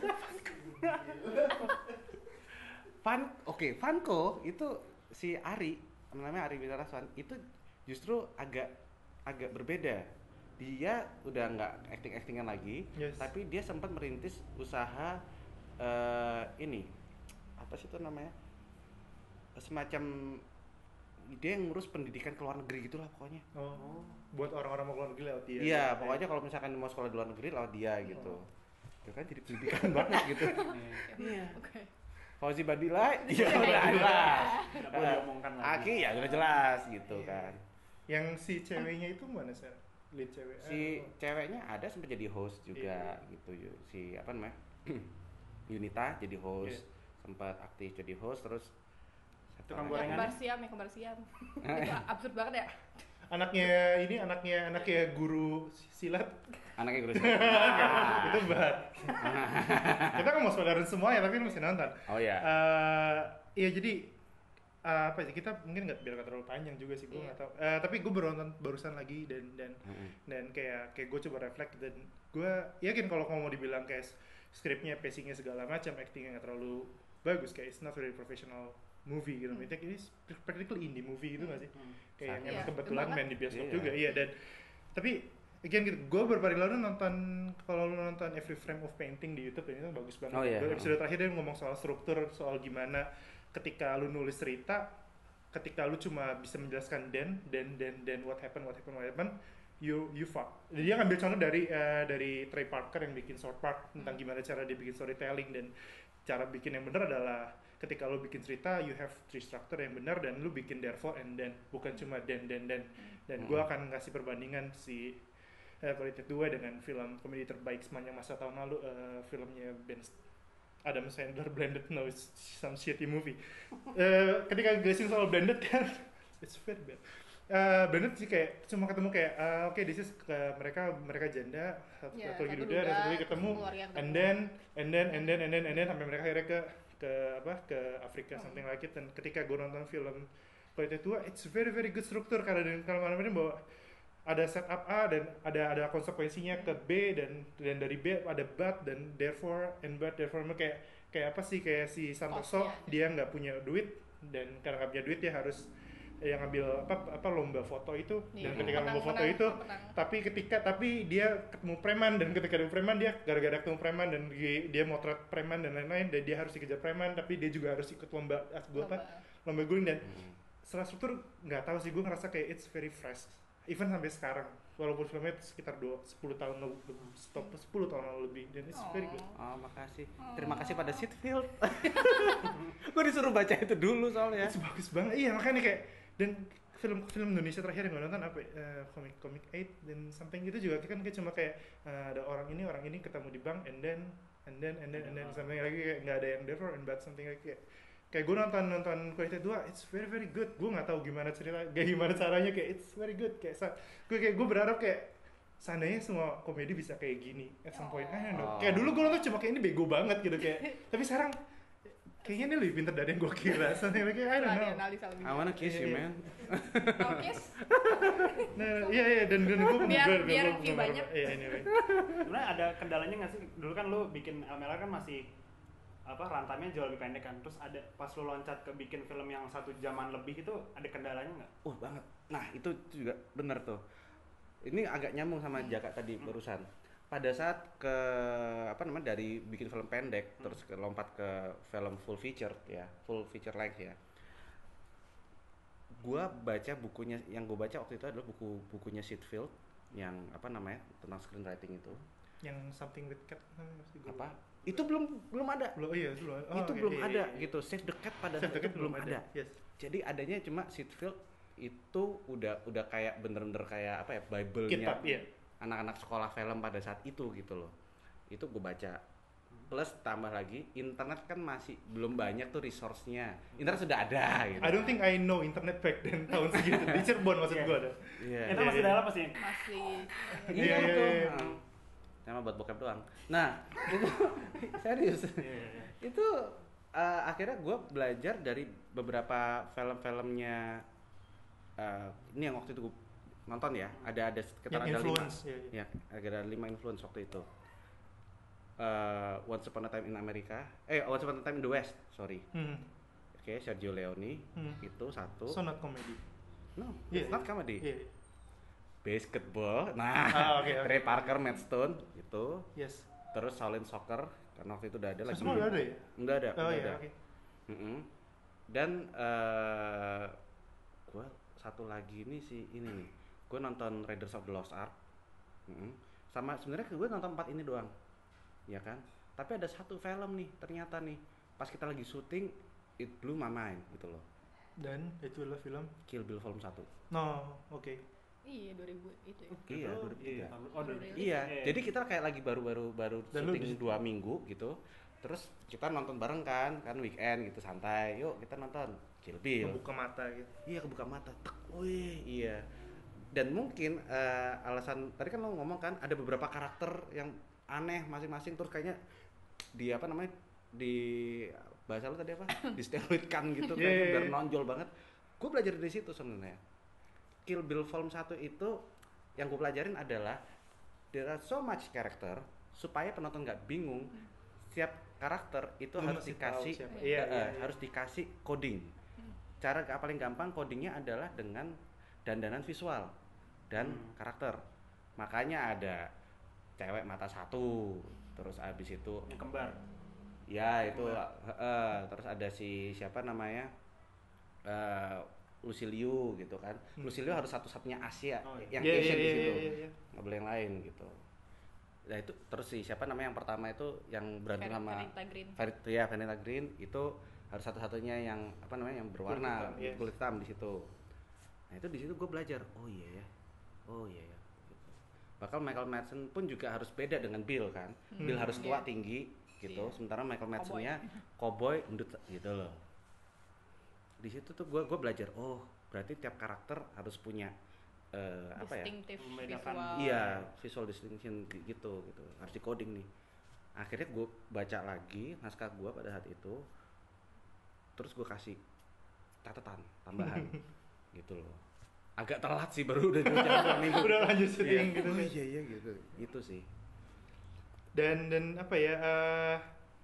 S2: Van, oke, Vanko itu si Ari, namanya Ari Witaraswan, itu justru agak agak berbeda. Dia udah nggak acting-actingan lagi,
S3: Yes.
S2: tapi dia sempat merintis usaha eh, ini apa sih itu namanya? Semacam dia yang ngurus pendidikan ke luar negeri gitulah pokoknya.
S3: Oh, buat orang-orang mau keluar negeri lewat dia.
S2: Iya, pokoknya kalau misalkan mau sekolah di luar negeri lewat dia gitu. Itu kan jadi pendidikan banget gitu. Iya.
S4: Oke.
S2: Fauzi Badila, iya
S4: Iya.
S2: udah jelas.
S1: Nggak boleh diomongkan lagi.
S2: Aki ya udah jelas gitu
S3: Iya.
S2: kan.
S3: Yang si ceweknya itu mana sih? lead cewek.
S2: Si
S3: Oh.
S2: ceweknya ada sempat jadi host juga gitu yuk. Si apa namanya? Yunita jadi host, sempat aktif jadi host terus
S1: Tukang
S2: satu lagi-
S4: Yang
S1: gorengan.
S4: kembar siam, yang kembar siam. Itu absurd banget ya.
S3: Anaknya ini anaknya anaknya guru silat.
S2: anaknya guru
S3: Itu banget. Kita kan mau spoilerin semua ya tapi lu masih nonton.
S2: Oh ya.
S3: Eh, iya jadi eh, apa sih kita mungkin nggak biar nggak terlalu panjang juga sih gue
S4: Iya.
S3: nggak tahu. Eh, tapi gue baru nonton barusan lagi dan dan
S2: Mm-mm.
S3: dan kayak kayak gue coba reflect dan gue yakin kalau kamu mau dibilang kayak skripnya, pacingnya segala macam, actingnya nggak terlalu bagus kayak it's not very professional movie gitu.
S4: Hmm.
S3: Ini ini practically indie movie gitu nggak sih?
S1: Hmm.
S3: Kayak yang
S4: Iya,
S3: emang
S4: itu
S3: kebetulan
S4: banget.
S3: main di bioskop
S2: Iya.
S3: juga iya dan tapi again gitu gue beberapa hari lalu nonton kalau lu nonton Every Frame of Painting di YouTube ini tuh bagus banget.
S2: Oh, iya.
S3: Gua episode terakhir dia ngomong soal struktur soal gimana ketika lu nulis cerita ketika lu cuma bisa menjelaskan then then then then what happened what happened what happened you you fuck. Jadi dia ngambil contoh dari eh, dari Trey Parker yang bikin South Park tentang gimana cara dia bikin storytelling dan cara bikin yang benar adalah ketika lu bikin cerita you have three structure yang benar dan lu bikin therefore and then bukan cuma then then then dan gue akan ngasih perbandingan si uh, Quality dua dengan film komedi terbaik sepanjang masa tahun lalu eh, filmnya Ben Adam Sandler Blended no it's some shitty movie. Eh, ketika jelasin soal Blended kan it's very bad. Eh, Blended sih kayak cuma ketemu kayak eh, oke this is ke- mereka mereka janda satu,
S4: Ya,
S3: satu lagi
S4: satu
S3: duda dan
S4: duda,
S3: satu lagi ketemu
S4: keluarga yang
S3: and
S4: ketemu.
S3: then and then and then and then and then sampai mereka akhirnya ke ke apa ke Afrika something like it dan ketika gue nonton film Quality dua it's very very good struktur karena dan kalau mana bahwa ada setup A dan ada ada konsekuensinya ke B dan dan dari B ada but dan therefore and but therefore kayak kayak apa sih kayak si Santoso
S4: Cost-nya.
S3: dia nggak punya duit dan karena nggak punya duit dia harus yang ngambil apa apa lomba foto itu dan
S4: Iya,
S3: ketika
S4: menang,
S3: lomba foto
S4: menang,
S3: itu
S4: menang.
S3: tapi ketika tapi dia ketemu preman dan ketika ketemu preman dia gara-gara ketemu preman dan dia, dia motret preman dan lain-lain dan dia harus dikejar preman tapi dia juga harus ikut lomba gue apa lomba guling dan
S2: Hmm.
S3: setelah struktur nggak tahu sih gue ngerasa kayak it's very fresh even sampai sekarang walaupun filmnya sekitar dua sepuluh tahun lalu stop sepuluh tahun lalu lebih dan it's very good.
S2: Oh, makasih. Terima kasih pada Sitfield. Gue disuruh baca itu dulu soalnya.
S3: It's bagus banget iya makanya kayak dan film-film Indonesia terakhir yang gue nonton apa uh, komik komik eight dan something gitu juga kan kayak cuma kayak uh, ada orang ini orang ini ketemu di bank and then and then and then and then something lagi kayak nggak ada yang therefore and but something lagi kayak kayak gue nonton nonton Quality dua it's very very good gue nggak tahu gimana cerita kayak gimana caranya kayak it's very good kayak sa- gue kayak gue berharap kayak seandainya semua komedi bisa kayak gini at some point I don't know
S2: Oh.
S3: kayak dulu gue nonton cuma kayak ini bego banget gitu kayak tapi sekarang kayaknya ini lebih pintar dari yang gue kira something like I don't
S4: Setelah
S3: know.
S4: dianalisa lebih
S2: I wanna kiss you,
S3: Iya,
S2: man.
S4: Mau kiss?
S3: Nah, iya iya dan dan gue
S4: Biar-
S3: gue-
S4: biar
S3: gue-
S4: view
S3: gue-
S4: banyak.
S3: Iya anyway.
S1: Sebenarnya ada kendalanya nggak sih? Dulu kan lu bikin L M L R kan masih apa rantamnya jauh lebih pendek kan. Terus ada pas lu loncat ke bikin film yang satu jaman lebih itu ada kendalanya nggak?
S2: Wah, banget. Nah, itu juga bener tuh. Ini agak nyambung sama Jaka tadi barusan. Pada saat ke apa namanya dari bikin film pendek terus ke lompat ke film full feature ya, full feature length ya. Gua baca bukunya yang gue baca waktu itu adalah buku bukunya Sitfield yang apa namanya tentang screenwriting itu.
S3: Yang something with cat namanya mesti gue
S2: Apa? Itu belum belum ada.
S3: belum iya itu belum oh,
S2: itu
S3: oke,
S2: belum
S3: iya,
S2: ada
S3: iya, iya.
S2: gitu. Save the Cat pada
S3: Save
S2: saat
S3: the
S2: itu
S3: Cat
S2: belum ada.
S3: yes
S2: Jadi adanya cuma Sitfield itu udah udah kayak bener-bener kayak apa ya Bible-nya
S3: kitab iya
S2: anak-anak sekolah film pada saat itu gitu loh. Itu gue baca. Plus tambah lagi internet kan masih belum banyak tuh resource-nya. Internet sudah ada gitu.
S3: I don't think I know internet back then tahun segitu di Cirebon maksud
S1: Iya.
S3: gue ada
S2: Iya.
S1: Kita
S3: iya,
S1: masih
S3: iya.
S1: dalam pasti.
S4: Masih
S2: Iya
S3: Iya, iya,
S2: betul.
S3: iya.
S2: Nah, Cuma buat bokep doang. Nah, itu serius.
S1: Iya, iya, iya.
S2: Itu uh, akhirnya gue belajar dari beberapa film-filmnya uh, ini yang waktu itu gue nonton ya ada ada sekitar
S3: yang
S2: ada lima
S3: influence iya, iya.
S2: ya ada lima influence waktu itu uh, Once Upon a Time in America eh Once Upon a Time in the West sorry
S3: Hmm.
S2: oke Sergio Leone
S3: Hmm.
S2: itu satu
S3: So not comedy
S2: no
S3: Iya,
S2: it's not
S3: iya.
S2: comedy
S3: iya
S2: basketball nah
S3: Ah, oke, oke.
S2: Trey Parker Matt Stone itu
S3: yes
S2: terus Shaolin Soccer karena waktu itu udah ada lagi
S3: semua udah ada ya
S2: udah ada
S3: oh
S2: udah
S3: iya
S2: ada.
S3: oke
S2: Mm-mm. Dan uh, gue satu lagi ini sih ini nih, gue nonton Raiders of the Lost Ark, Mm-mm. sama sebenarnya gue nonton empat ini doang, ya kan? Tapi ada satu film nih ternyata nih, pas kita lagi syuting, it blew my mind gitu loh,
S3: dan itu adalah film
S2: Kill Bill Volume satu.
S3: no oke
S4: Iya dua ribu itu ya.
S2: Iya,
S1: Itu,
S2: dua ribu tiga.
S1: tahun- Oh, dua ribu tiga.
S2: Iya,
S1: Iya.
S2: jadi kita kayak lagi baru-baru baru
S3: Dan lu
S2: syuting
S3: di situ?
S2: dua minggu gitu. Terus kita nonton bareng kan, kan weekend gitu santai. Yuk kita nonton Kill Bill.
S3: Membuka mata gitu.
S2: Iya kebuka mata. Tek, wih, iya. Dan mungkin eh, alasan tadi kan lo ngomong kan ada beberapa karakter yang aneh masing-masing terus kayaknya di apa namanya di bahasa lo tadi apa di steroidkan gitu
S3: Yeah,
S2: kayaknya
S3: yeah,
S2: biar
S3: yeah.
S2: nonjol banget. Gue belajar dari situ sebenarnya. Kill Bill Volume satu itu yang gue pelajarin adalah there are so much character supaya penonton nggak bingung. Setiap karakter itu
S3: Lu
S2: harus
S3: mesti
S2: dikasih
S3: tahu siapa.
S2: eh,
S3: Iya,
S2: eh,
S3: iya, iya.
S2: harus dikasih coding. Cara ga- paling gampang codingnya adalah dengan dandanan visual dan
S1: Hmm.
S2: karakter. Makanya ada cewek mata satu, terus abis itu
S1: Yang kembar.
S2: ya itu
S1: Kembar.
S2: eh, eh, terus ada si siapa namanya eh Lucilio gitu kan.
S3: Hmm.
S2: Lucilio harus satu-satunya Asia
S1: Oh, iya.
S2: yang
S3: Iya,
S2: Asian
S3: iya,
S2: di
S3: iya,
S2: situ.
S3: iya, iya.
S2: Nggak boleh yang lain gitu. Nah itu terus si siapa namanya yang pertama itu yang berantem sama
S4: Vanilla Green.
S2: Farid ya Vanilla Green itu harus satu-satunya yang apa namanya yang berwarna
S3: Kulit hitam, yes.
S2: kulit hitam di situ. Nah itu di situ gue belajar. Oh iya ya, oh iya ya. Gitu. Bakal Michael Madsen pun juga harus beda dengan Bill kan.
S3: Hmm.
S2: Bill harus tua
S4: Iya.
S2: tinggi gitu.
S4: Iya.
S2: Sementara Michael
S4: Cowboy.
S2: Madsennya cowboy endut gitu loh. Di situ tuh gue gue belajar. Oh berarti tiap karakter harus punya eh, apa ya?
S4: Distinctive
S1: Membedakan.
S4: visual.
S2: Iya, visual distinction gi- gitu gitu. Harus di coding nih. Akhirnya gue baca lagi naskah gue pada saat itu. Terus gue kasih catatan tambahan gitu loh. Agak telat sih baru udah dua minggu.
S3: Udah lanjut syuting
S2: Iya.
S3: gitu.
S2: Oh iya iya gitu. Itu sih.
S3: Dan dan apa ya? eh,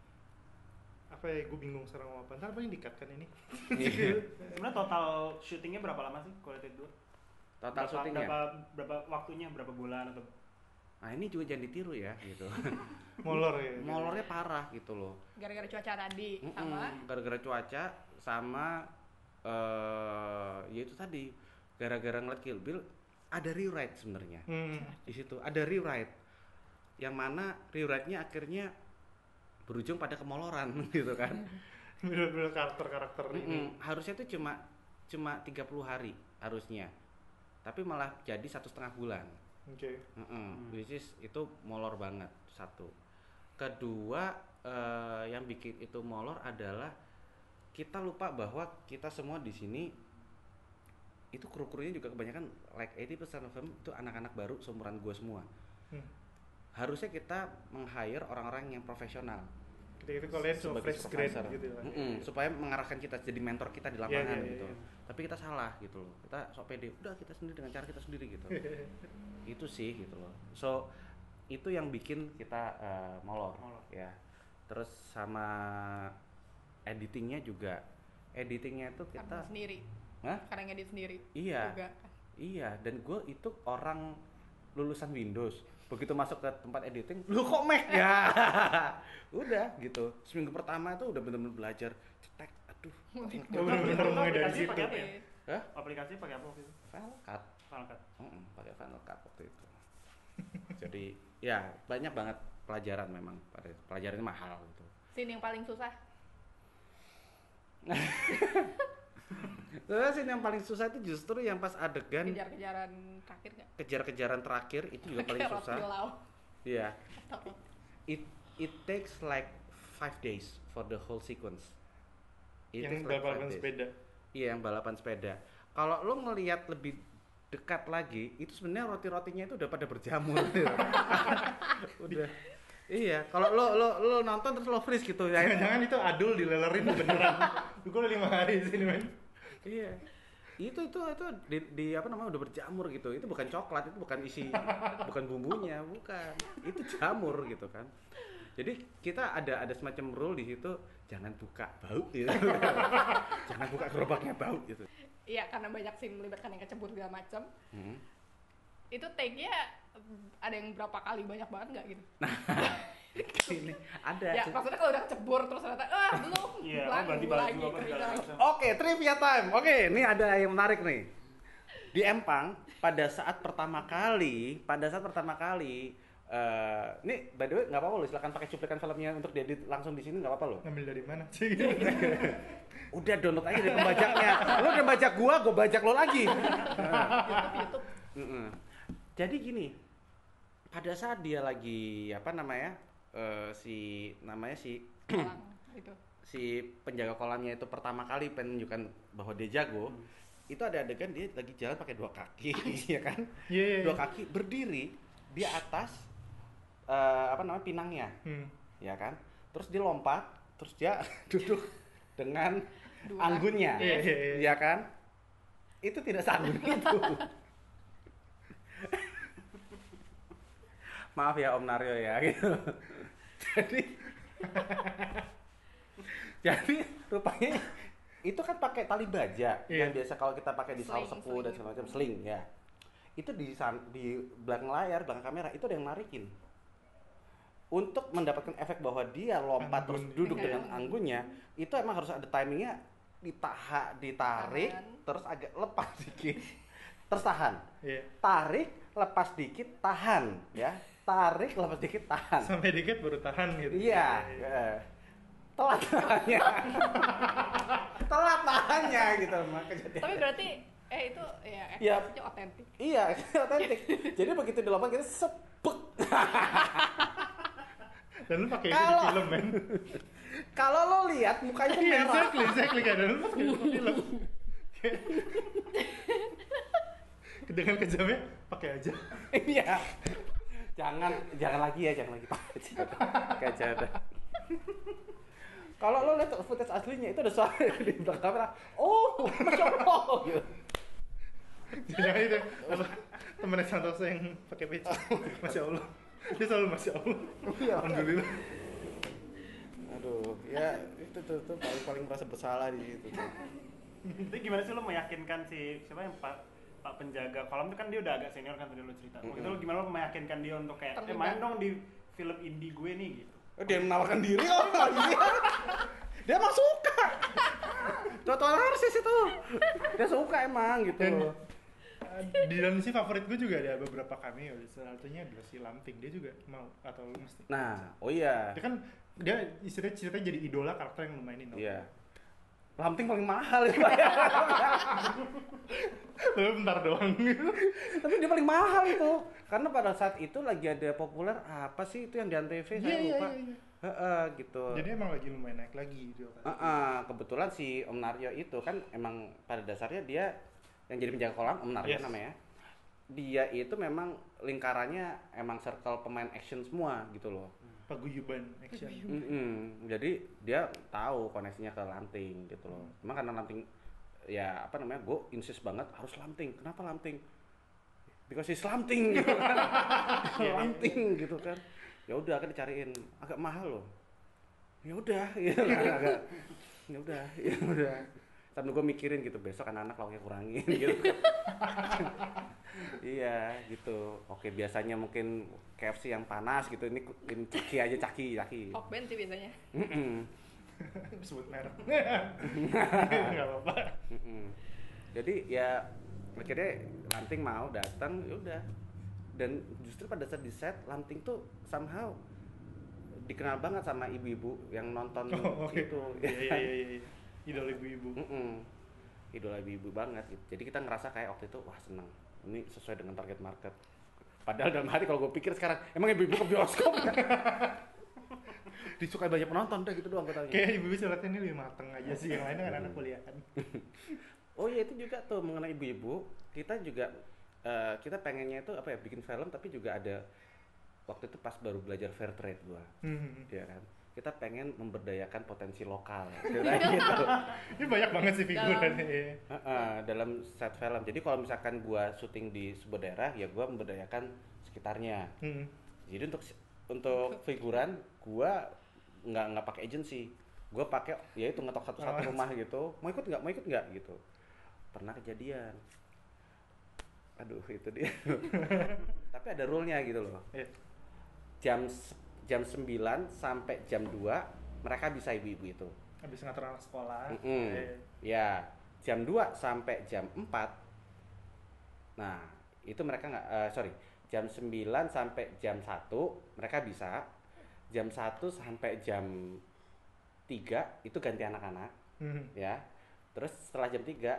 S3: apa ya? Gue bingung sekarang mau apa. Ntar paling dikat kan ini.
S2: Iya.
S1: Sebenarnya total syutingnya berapa lama sih Quality dua?
S2: Total
S1: berapa,
S2: syutingnya.
S1: berapa berapa waktunya, berapa bulan atau
S2: Nah ini juga jangan ditiru ya gitu.
S3: Molor ya.
S2: Molornya parah gitu loh.
S4: Gara-gara cuaca tadi
S2: Mm-mm,
S4: sama
S2: gara-gara cuaca sama eh ya itu tadi gara-gara ngeliat Kill Bill ada rewrite sebenarnya
S3: Hmm.
S2: di situ ada rewrite yang mana rewrite-nya akhirnya berujung pada kemoloran gitu kan.
S3: Bener-bener karakter-karakter ini.
S2: Mm-mm, harusnya itu cuma cuma tiga puluh hari harusnya tapi malah jadi satu setengah bulan.
S3: Oke.
S2: Mm-mm, which is itu molor banget satu. Kedua eh, yang bikin itu molor adalah kita lupa bahwa kita semua di sini itu kru-krunya juga kebanyakan like eighty percent of them itu anak-anak baru seumuran gue semua.
S3: Hmm.
S2: Harusnya kita meng-hire orang-orang yang profesional
S3: Ketika itu kalian cuma
S2: sebagai
S3: fresh grade
S2: supervisor.
S3: gitu lah.
S2: Mm-mm, supaya mengarahkan kita jadi mentor kita di
S3: Iya,
S2: lapangan
S3: iya, iya,
S2: gitu.
S3: iya.
S2: Tapi kita salah gitu loh. Kita sok pede, udah kita sendiri dengan cara kita sendiri gitu. Itu sih gitu loh. So itu yang bikin kita eh, molor,
S1: Molor.
S2: ya. Terus sama editingnya juga. Editingnya itu
S4: karena
S2: kita,
S4: sendiri.
S2: Hah?
S4: Karena ngedit sendiri.
S2: Iya.
S4: Juga.
S2: Iya. Dan gue itu orang lulusan Windows. Begitu masuk ke tempat editing, lu kok Mac ya? Udah gitu. Seminggu pertama itu udah bener-bener belajar cetek. Aduh.
S3: Oh, bener-bener mulai dari
S1: aplikasi
S3: situ.
S1: pakai apa ya?
S2: Hah?
S1: Aplikasi pakai apa waktu itu?
S2: Final Cut.
S1: Final Cut.
S2: Mm-mm, pakai Final Cut waktu itu. Jadi ya banyak banget pelajaran memang. Pada pelajarannya mahal gitu.
S4: Scene yang paling susah.
S2: Terus yang paling susah itu justru yang pas adegan
S4: Kejar-kejaran terakhir nggak?
S2: kejar-kejaran terakhir itu juga paling
S4: Kayak
S2: susah.
S4: Rock Pilau.
S2: Iya.
S4: Atau-
S2: It it takes like five days for the whole sequence. It
S3: Yang
S2: takes like
S3: balapan
S2: five days.
S3: sepeda.
S2: Iya, yang balapan sepeda. Kalau lo ngelihat lebih dekat lagi, itu sebenarnya roti-rotinya itu udah pada berjamur. gitu. Udah. Iya, kalau lo lo lo nonton terus lo freeze gitu ya.
S3: Jangan-jangan itu adul dilelerin beneran. Gue udah lima hari di sini men.
S2: Iya. Itu itu itu di, di apa namanya udah berjamur gitu. Itu bukan coklat, itu bukan isi bukan bumbunya, bukan. Itu jamur gitu kan. Jadi kita ada ada semacam rule di situ, jangan buka bau gitu. Jangan buka gerobaknya bau gitu.
S4: Iya, karena banyak scene melibatkan yang kecebur segala macam.
S2: Hmm.
S4: Itu take-nya ada yang berapa kali banyak banget nggak gitu?
S2: Ini ada.
S4: Ya, maksudnya kalau udah kecebur terus ternyata ah belum,
S1: Iya,
S4: ulang,
S1: oh, ganti
S4: ulang
S1: baju apa segala
S4: keringat.
S1: macam.
S2: Oke, trivia time. Oke, ini ada yang menarik nih. Di Empang pada saat pertama kali, pada saat pertama kali eh ini by the way nggak apa-apa lo, silakan pakai cuplikan filmnya untuk diedit langsung di sini nggak apa-apa lo.
S3: Ngambil dari mana sih?
S2: Udah download aja dari pembajaknya. Lo udah bajak gua, gua bajak lo lagi.
S4: YouTube, YouTube.
S2: Mm-mm. Jadi gini, pada saat dia lagi apa namanya eh, si namanya si
S4: Kolang itu.
S2: si penjaga kolamnya itu pertama kali menunjukkan bahwa dia jago,
S1: Hmm.
S2: itu ada adegan dia lagi jalan pakai dua kaki, ya kan?
S3: Iya, iya,
S2: Dua
S3: iya.
S2: kaki berdiri di atas eh, apa namanya pinangnya,
S3: Hmm.
S2: ya kan? Terus dia lompat, terus dia duduk dengan
S4: Dua
S2: anggunnya,
S3: Iya, iya, iya.
S2: ya kan? Itu tidak seanggun itu. Maaf ya Om Naryo ya gitu. Jadi jadi rupanya itu kan pakai tali baja
S3: Iya.
S2: yang biasa kalau kita pakai di
S4: Sling,
S2: saus sepu
S4: sling
S2: dan
S4: gitu.
S2: segala macam sling ya. Itu di san- di belakang layar, belakang kamera itu ada yang narikin. Untuk mendapatkan efek bahwa dia lompat
S3: Anggun.
S2: terus duduk
S4: Iya.
S2: dengan anggunnya, itu emang harus ada timingnya ditaha, ditarik,
S4: Tahan.
S2: terus agak lepas dikit, terus tahan.
S3: Iya.
S2: Tarik, lepas dikit, tahan, ya. Tarik, lepas dikit, tahan.
S3: Sampai dikit baru tahan gitu.
S2: Iya, eh. telat tahannya, telat tahannya gitu mah kejadian.
S4: Tapi berarti eh itu ya
S2: Ya.
S4: ekspresinya otentik.
S2: Iya, otentik. Jadi begitu dilompat kita sepek.
S3: Dan lu pakai itu di
S2: Kalau-
S3: film, men.
S2: Kalau lo lihat mukanya
S3: Iya,
S2: merah.
S3: exactly, exactly kan. Dan lu pakai itu di film. Dengan kejamnya pakai aja.
S2: Iya. Jangan jangan lagi ya, jangan lagi pakai aja. Pakai aja udah. Kalau lo lihat footage aslinya itu ada suara di belakang kamera. Oh, masya Allah gitu.
S3: Jangan itu apa temennya Santoso yang pakai peci. Masya Allah. Dia selalu Masya Allah.
S2: Iya,
S3: Alhamdulillah.
S2: Aduh, ya itu tuh, tuh paling paling merasa bersalah di situ. Tuh.
S1: Itu gimana sih lo meyakinkan si siapa yang Pak Pak penjaga kolam itu kan dia udah agak senior kan tadi lo cerita. Waktu itu lo gimana lo meyakinkan dia untuk kayak eh
S4: Terlibat.
S1: main dong di film indie gue nih gitu.
S2: Oh, dia menawarkan diri, oh iya. Dia emang suka. Total narsis itu. Dia suka emang gitu.
S3: Dan uh, di dalam si favorit gue juga ada beberapa cameo. Salah satunya adalah si Lamping. Dia juga mau atau lu mesti.
S2: Nah, oh iya.
S3: Dia kan dia istilahnya ceritanya jadi idola karakter yang lu mainin. no?
S2: Iya. Lamping paling mahal ya.
S3: Lalu bentar doang gitu.
S2: Tapi dia paling mahal itu. Karena pada saat itu lagi ada populer apa sih itu yang di Antv saya
S3: Iya, iya,
S2: lupa.
S3: iya, iya.
S2: Heeh, gitu.
S3: Jadi emang lagi lumayan naik lagi dia kan.
S2: Heeh, kebetulan si Om Naryo itu kan emang pada dasarnya dia yang jadi penjaga kolam Om Naryo
S3: Yes.
S2: namanya. Dia itu memang lingkarannya emang circle pemain action semua gitu loh.
S3: Paguyuban action.
S2: Mm-mm. Jadi dia tahu koneksinya ke Lanting gitu loh. Cuma karena Lanting ya apa namanya, gue insist banget harus Lanting. Kenapa Lanting? Because he's Lanting gitu kan. Lanting gitu kan. Ya udah kan dicariin agak mahal loh. Ya udah, ya agak. Ya udah, ya udah. Sambil gue mikirin gitu besok anak-anak lauknya kurangin gitu. Iya gitu. Oke biasanya mungkin K F C yang panas gitu, ini ini caki aja caki caki.
S4: Hokben sih biasanya.
S2: Mm-mm.
S3: Sebut merek. Enggak apa-apa.
S2: Mm-mm. Jadi ya akhirnya Lanting mau datang, ya udah. Dan justru pada saat di set Lanting tuh somehow dikenal banget sama ibu-ibu yang nonton
S3: Oh, oke.
S2: itu.
S3: Iya iya iya iya. Idola ibu-ibu.
S2: Mm-mm. Idola ibu-ibu banget gitu. Jadi kita ngerasa kayak waktu itu wah seneng. Ini sesuai dengan target market. Padahal dalam hati kalau gue pikir sekarang emang ibu-ibu ke bioskop ya? Disukai banyak penonton deh gitu doang gue tanya.
S3: Kayak ibu-ibu ceritanya ini lebih mateng aja sih, yang lainnya kan anak kuliahan.
S2: Oh iya itu juga tuh mengenai ibu-ibu, kita juga eh, kita pengennya itu apa ya bikin film tapi juga ada waktu itu pas baru belajar fair trade gua,
S3: Hmm.
S2: ya kan. Kita pengen memberdayakan potensi lokal, kira gitu.
S3: Ini banyak banget sih figurannya. Iya.
S2: Heeh, dalam set film. Jadi kalau misalkan gua syuting di sebuah daerah, ya gua memberdayakan sekitarnya.
S3: Hmm.
S2: Jadi untuk untuk figuran gua nggak nggak pakai agency, gua pakai ya itu ngetok satu-satu
S3: Oh.
S2: rumah gitu. Mau ikut nggak? Mau ikut nggak gitu. Pernah kejadian. Aduh itu dia. Tapi ada rule-nya gitu loh.
S3: Iya.
S2: Jam s- jam sembilan sampai jam dua mereka bisa ibu-ibu itu.
S3: Habis ngatur anak sekolah.
S2: Mm-mm.
S3: Iya.
S2: Ya, jam dua sampai jam empat. Nah, itu mereka nggak eh, sorry, jam sembilan sampai jam satu mereka bisa. Jam satu sampai jam tiga itu ganti anak-anak,
S3: Hmm.
S2: ya. Terus setelah jam tiga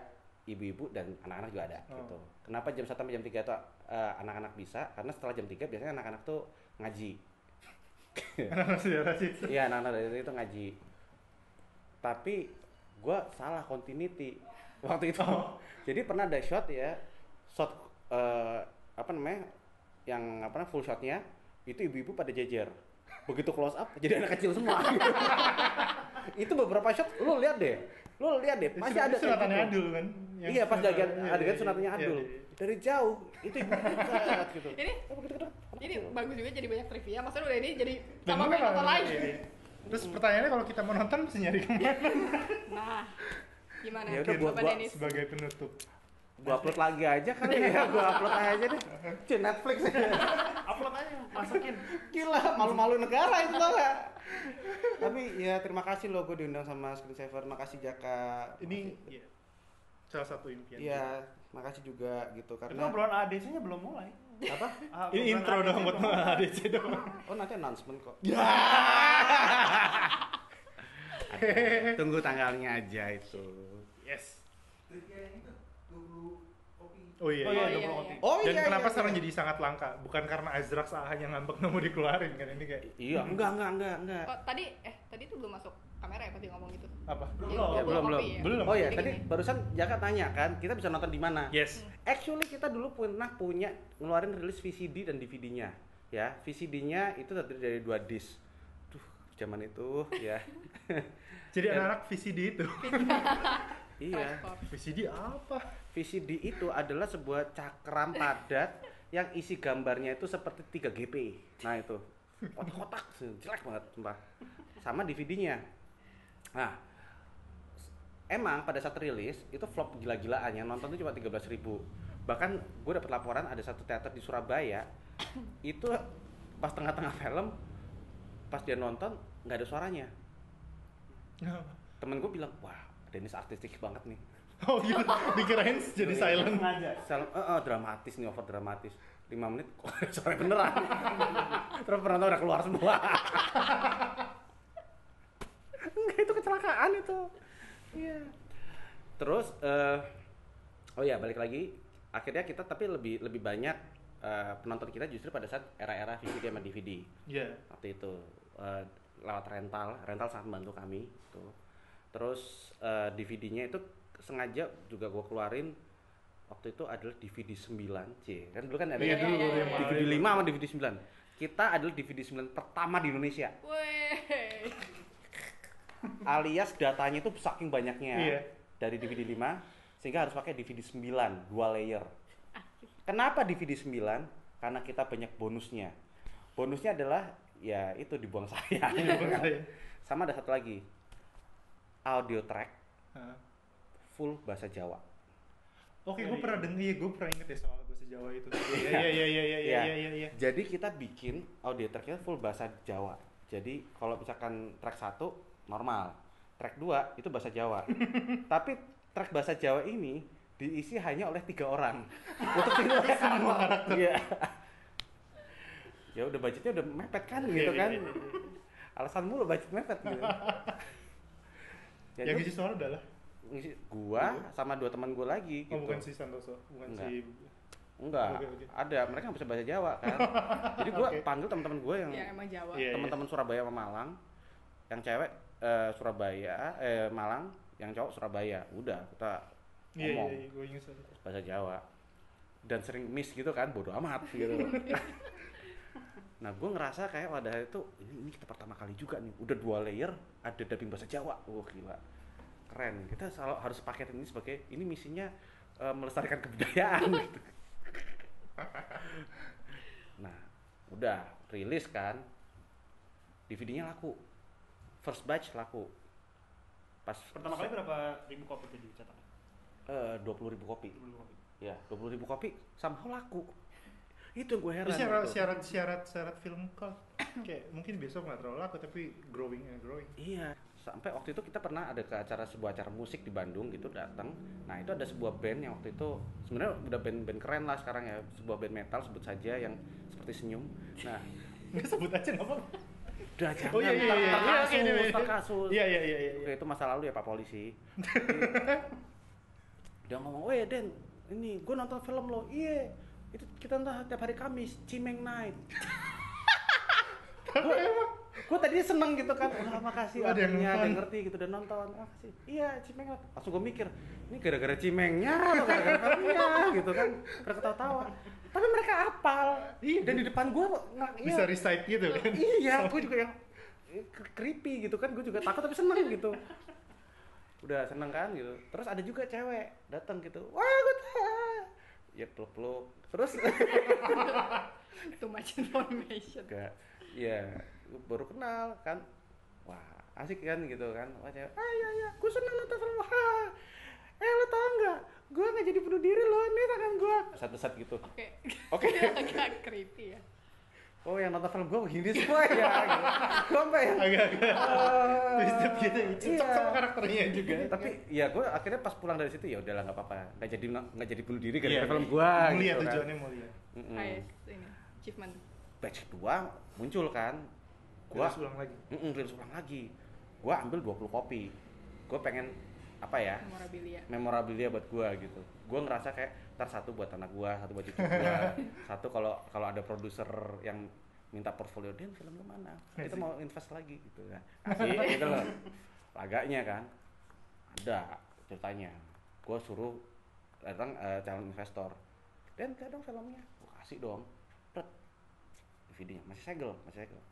S2: ibu-ibu dan anak-anak juga ada
S3: Oh.
S2: gitu. Kenapa jam satu sampai jam tiga tuh uh, anak-anak bisa? Karena setelah jam tiga biasanya anak-anak tuh ngaji.
S3: Anak sejarah sih.
S2: Iya, anak-anak dari itu ngaji. Tapi gua salah continuity waktu itu.
S3: Oh.
S2: Jadi pernah ada shot ya, shot uh, apa namanya? Yang apa namanya full shotnya itu ibu-ibu pada jejer. Begitu close up jadi anak kecil semua. Itu beberapa shot lu lihat deh. Lu lihat deh, masih ada kayak
S3: sunatannya
S2: gitu.
S3: Adul kan. Yang
S2: Iya, pas
S3: sunatan-
S2: adegan
S3: iya,
S2: adegan
S3: iya,
S2: sunatannya
S3: iya,
S2: Adul.
S3: iya, iya.
S2: Dari jauh itu ibu dekat gitu.
S4: Ini
S2: Oh, begitu dekat, anak
S4: ini
S2: kecil.
S4: bagus juga jadi banyak trivia. Maksudnya udah ini jadi
S3: Dan
S4: sama
S3: bener
S4: pengen nonton
S3: kan?
S4: lagi.
S3: Iya, iya. Terus pertanyaannya kalau kita mau nonton mesti nyari kemana?
S4: Nah, gimana?
S2: Ya udah, gua-
S4: Bapak
S2: gua
S4: Denis.
S3: Sebagai penutup.
S2: Gua upload lagi aja kali ya, gua upload aja deh. Di Netflix.
S1: Upload aja, masukin.
S2: Gila, malu-malu negara itu tau gak? Tapi ya terima kasih loh gue diundang sama Screensaver. Makasih Jaka.
S3: Ini iya, salah satu impian.
S2: Iya, makasih juga gitu
S1: Itu
S2: karena
S1: obrolan A D C-nya belum mulai.
S2: apa?
S1: Ah,
S3: Ini
S1: obrolan
S3: intro
S1: A D C
S3: dong buat
S1: belum mulai.
S3: A D C dong.
S2: Oh, nanti announcement kok.
S3: Ya.
S2: Tunggu tanggalnya aja itu.
S3: Yes. Oh iya.
S1: Oh iya,
S4: Oh, iya,
S1: double
S4: iya.
S1: kopi.
S2: Oh
S3: Dan
S2: iya.
S3: kenapa
S2: iya,
S3: sekarang
S2: iya.
S3: jadi sangat langka? Bukan karena Azrax A-nya ngambek nggak mau dikeluarin kan ini kayak
S2: Iya, enggak enggak enggak enggak.
S4: Oh, tadi eh tadi tuh belum masuk kamera ya pas dia ngomong gitu.
S3: apa?
S4: Jadi
S1: Belum,
S4: double
S2: Ya, belum
S4: kopi
S2: belum.
S4: ya.
S3: Belum.
S2: Oh iya,
S4: Jadi
S2: tadi
S4: gini.
S2: barusan Jaka tanya kan, kita bisa nonton di mana?
S3: Yes.
S2: Actually kita dulu pernah punya ngeluarin rilis V C D dan D V D-nya. Ya, V C D-nya itu terdiri dari dua disc. Duh, zaman itu ya.
S3: Jadi
S2: Dan-
S3: anak-anak V C D itu.
S2: Iya.
S4: Transport.
S3: V C D apa?
S2: V C D itu adalah sebuah cakram padat yang isi gambarnya itu seperti tiga G P. Nah, itu. Kotak-kotak, jelek banget sumpah. Sama D V D-nya. Nah, emang pada saat rilis itu flop gila-gilaan, yang nonton itu cuma tiga belas ribu. Bahkan gue dapat laporan ada satu teater di Surabaya itu pas tengah-tengah film pas dia nonton nggak ada suaranya. Temen gue bilang, wah Denis artistik banget nih.
S3: Oh gitu. Dikirain jadi silent.
S1: Sengaja.
S2: Sel eh, eh, dramatis nih, over dramatis. lima menit kok suara beneran. Terus penonton udah keluar semua. Enggak, itu kecelakaan itu. Iya. Terus eh oh ya, balik lagi. Akhirnya kita tapi lebih lebih banyak eh, penonton kita justru pada saat era-era V C D sama D V D.
S3: Iya.
S2: Waktu itu eh, lewat rental, rental sangat membantu kami tuh. Terus eh, D V D-nya itu sengaja juga gue keluarin waktu itu adalah D V D sembilan, C. Kan dulu kan ada
S3: Iya,
S2: yang
S3: dulu
S4: iya,
S3: yang
S4: iya.
S2: D V D lima sama D V D sembilan. Kita adalah D V D sembilan pertama di Indonesia.
S4: Weh.
S2: Alias datanya itu saking banyaknya
S3: Iya.
S2: dari D V D lima sehingga harus pakai D V D sembilan, dua layer. Kenapa D V D sembilan? Karena kita banyak bonusnya. Bonusnya adalah ya itu dibuang saya.
S3: Dibuang saya.
S2: Sama ada satu lagi. Audio track
S3: Hah.
S2: full bahasa Jawa.
S3: Oke, gue pernah denger, iya gue pernah inget ya soal bahasa Jawa itu. Iya, iya, iya, iya, iya,
S2: Iya.
S3: iya, iya, iya.
S2: Jadi kita bikin audio tracknya full bahasa Jawa. Jadi kalau misalkan track satu normal, track dua itu bahasa Jawa. Tapi track bahasa Jawa ini diisi hanya oleh tiga orang. Untuk tidak semua karakter. Iya. Ya udah budgetnya udah mepet kan gitu
S3: Iya,
S2: kan.
S3: iya, iya, iya.
S2: Alasan mulu budget mepet gitu. Ya,
S3: Yang
S2: itu
S3: ngisi suara udah lah.
S2: ngisi gua sama dua teman gua lagi gitu.
S3: Oh, bukan si Santoso, bukan
S2: Enggak.
S3: si
S2: Enggak,
S3: Oke, oke.
S2: ada, mereka nggak bisa bahasa Jawa kan. Jadi gua
S3: Oke.
S2: panggil teman-teman gua yang
S4: Ya emang Jawa.
S3: Iya,
S2: teman-teman Surabaya sama Malang, yang cewek eh, Surabaya, eh Malang, yang cowok Surabaya. Udah kita
S3: Iya, iya,
S2: ngomong
S3: iya, gue inget satu.
S2: bahasa Jawa. Dan sering miss gitu kan, bodo amat gitu. Nah, gue ngerasa kayak wadah itu ini, ini kita pertama kali juga nih, udah dua layer, ada dubbing bahasa Jawa. Wah, gila. Keren. Kita selalu harus pakai ini sebagai ini misinya eh, melestarikan kebudayaan gitu. Nah, udah rilis kan, D V D-nya laku, first batch laku, pas
S1: Pertama kali berapa ribu kopi tadi cetak?
S2: dua puluh ribu kopi,
S1: Ribu kopi.
S2: ya dua puluh ribu kopi, somehow laku. Itu yang gue heran.
S3: Terus syarat,
S2: gitu.
S3: syarat, syarat, syarat film kok kayak mungkin besok nggak terlalu laku tapi growing and growing.
S2: Iya, sampai waktu itu kita pernah ada ke acara sebuah acara musik di Bandung gitu, datang. Nah itu ada sebuah band yang waktu itu sebenarnya udah band-band keren lah sekarang ya, sebuah band metal sebut saja yang seperti Senyum. Nah
S3: Nggak sebut aja nggak apa-apa.
S2: udah jangan
S3: Oh iya iya iya. Iya,
S2: terkasus,
S3: oke, iya, iya.
S2: terkasus.
S3: Iya iya iya iya.
S2: Oke, itu masa lalu ya Pak Polisi. Dia ngomong, weh Den, ini gue nonton film lo, iya itu kita nonton tiap hari Kamis, Cimeng Night. gue gue tadinya seneng gitu kan, wah makasih
S3: Ada yang
S2: akhirnya ada yang
S3: nonton.
S2: ngerti gitu dan nonton, makasih. Iya Cimeng Night. Langsung gue mikir, ini gara-gara Cimengnya atau gara-gara filmnya gitu kan, pada ketawa-tawa. Tapi mereka hafal,
S3: Iya.
S2: dan di depan gue nggak
S3: Bisa recite gitu kan.
S2: iya, gue juga yang creepy gitu kan, gue juga takut tapi seneng gitu. Udah seneng kan gitu. Terus ada juga cewek datang gitu, wah gue tahu. Ya peluk-peluk. Terus
S4: Too much information.
S2: enggak, ya baru kenal kan, wah asik kan gitu kan, wah cewek, ah iya iya, gue seneng nonton film, wah, eh lo tau nggak, gue nggak jadi bunuh diri lo, ini tangan gue, satu-satu gitu.
S4: Oke.
S2: Oke.
S4: Agak creepy ya.
S2: Oh yang nonton film gue begini semua ya, gitu. Gue sampai yang
S3: Agak-agak
S2: ah,
S3: twisted gitu, cocok
S2: iya.
S3: sama karakternya juga.
S2: Tapi ya gue akhirnya pas pulang dari situ ya udahlah nggak apa-apa, nggak jadi nggak jadi bunuh diri gara-gara
S3: Iya,
S2: film
S3: iya.
S2: gue.
S3: Mulia
S2: gitu kan.
S3: tujuannya mulia.
S2: Mm-mm.
S4: Highest ini achievement.
S2: Batch kedua muncul kan,
S3: Gua
S2: gua
S3: ulang lagi.
S2: mm rilis ulang lagi, gua ambil dua puluh kopi, gua pengen apa ya,
S4: Memorabilia.
S2: memorabilia buat gua gitu. Gua ngerasa kayak ntar satu buat anak gua, satu buat cucu gua, satu kalau kalau ada produser yang minta portfolio, Den film lu mana, kita
S3: Asik.
S2: mau invest lagi gitu kan, asik gitu loh. Laganya kan ada ceritanya, gua suruh datang eh, calon investor, Den kayak dong filmnya, gua kasih dong, Pret. D V D-nya masih segel, masih segel.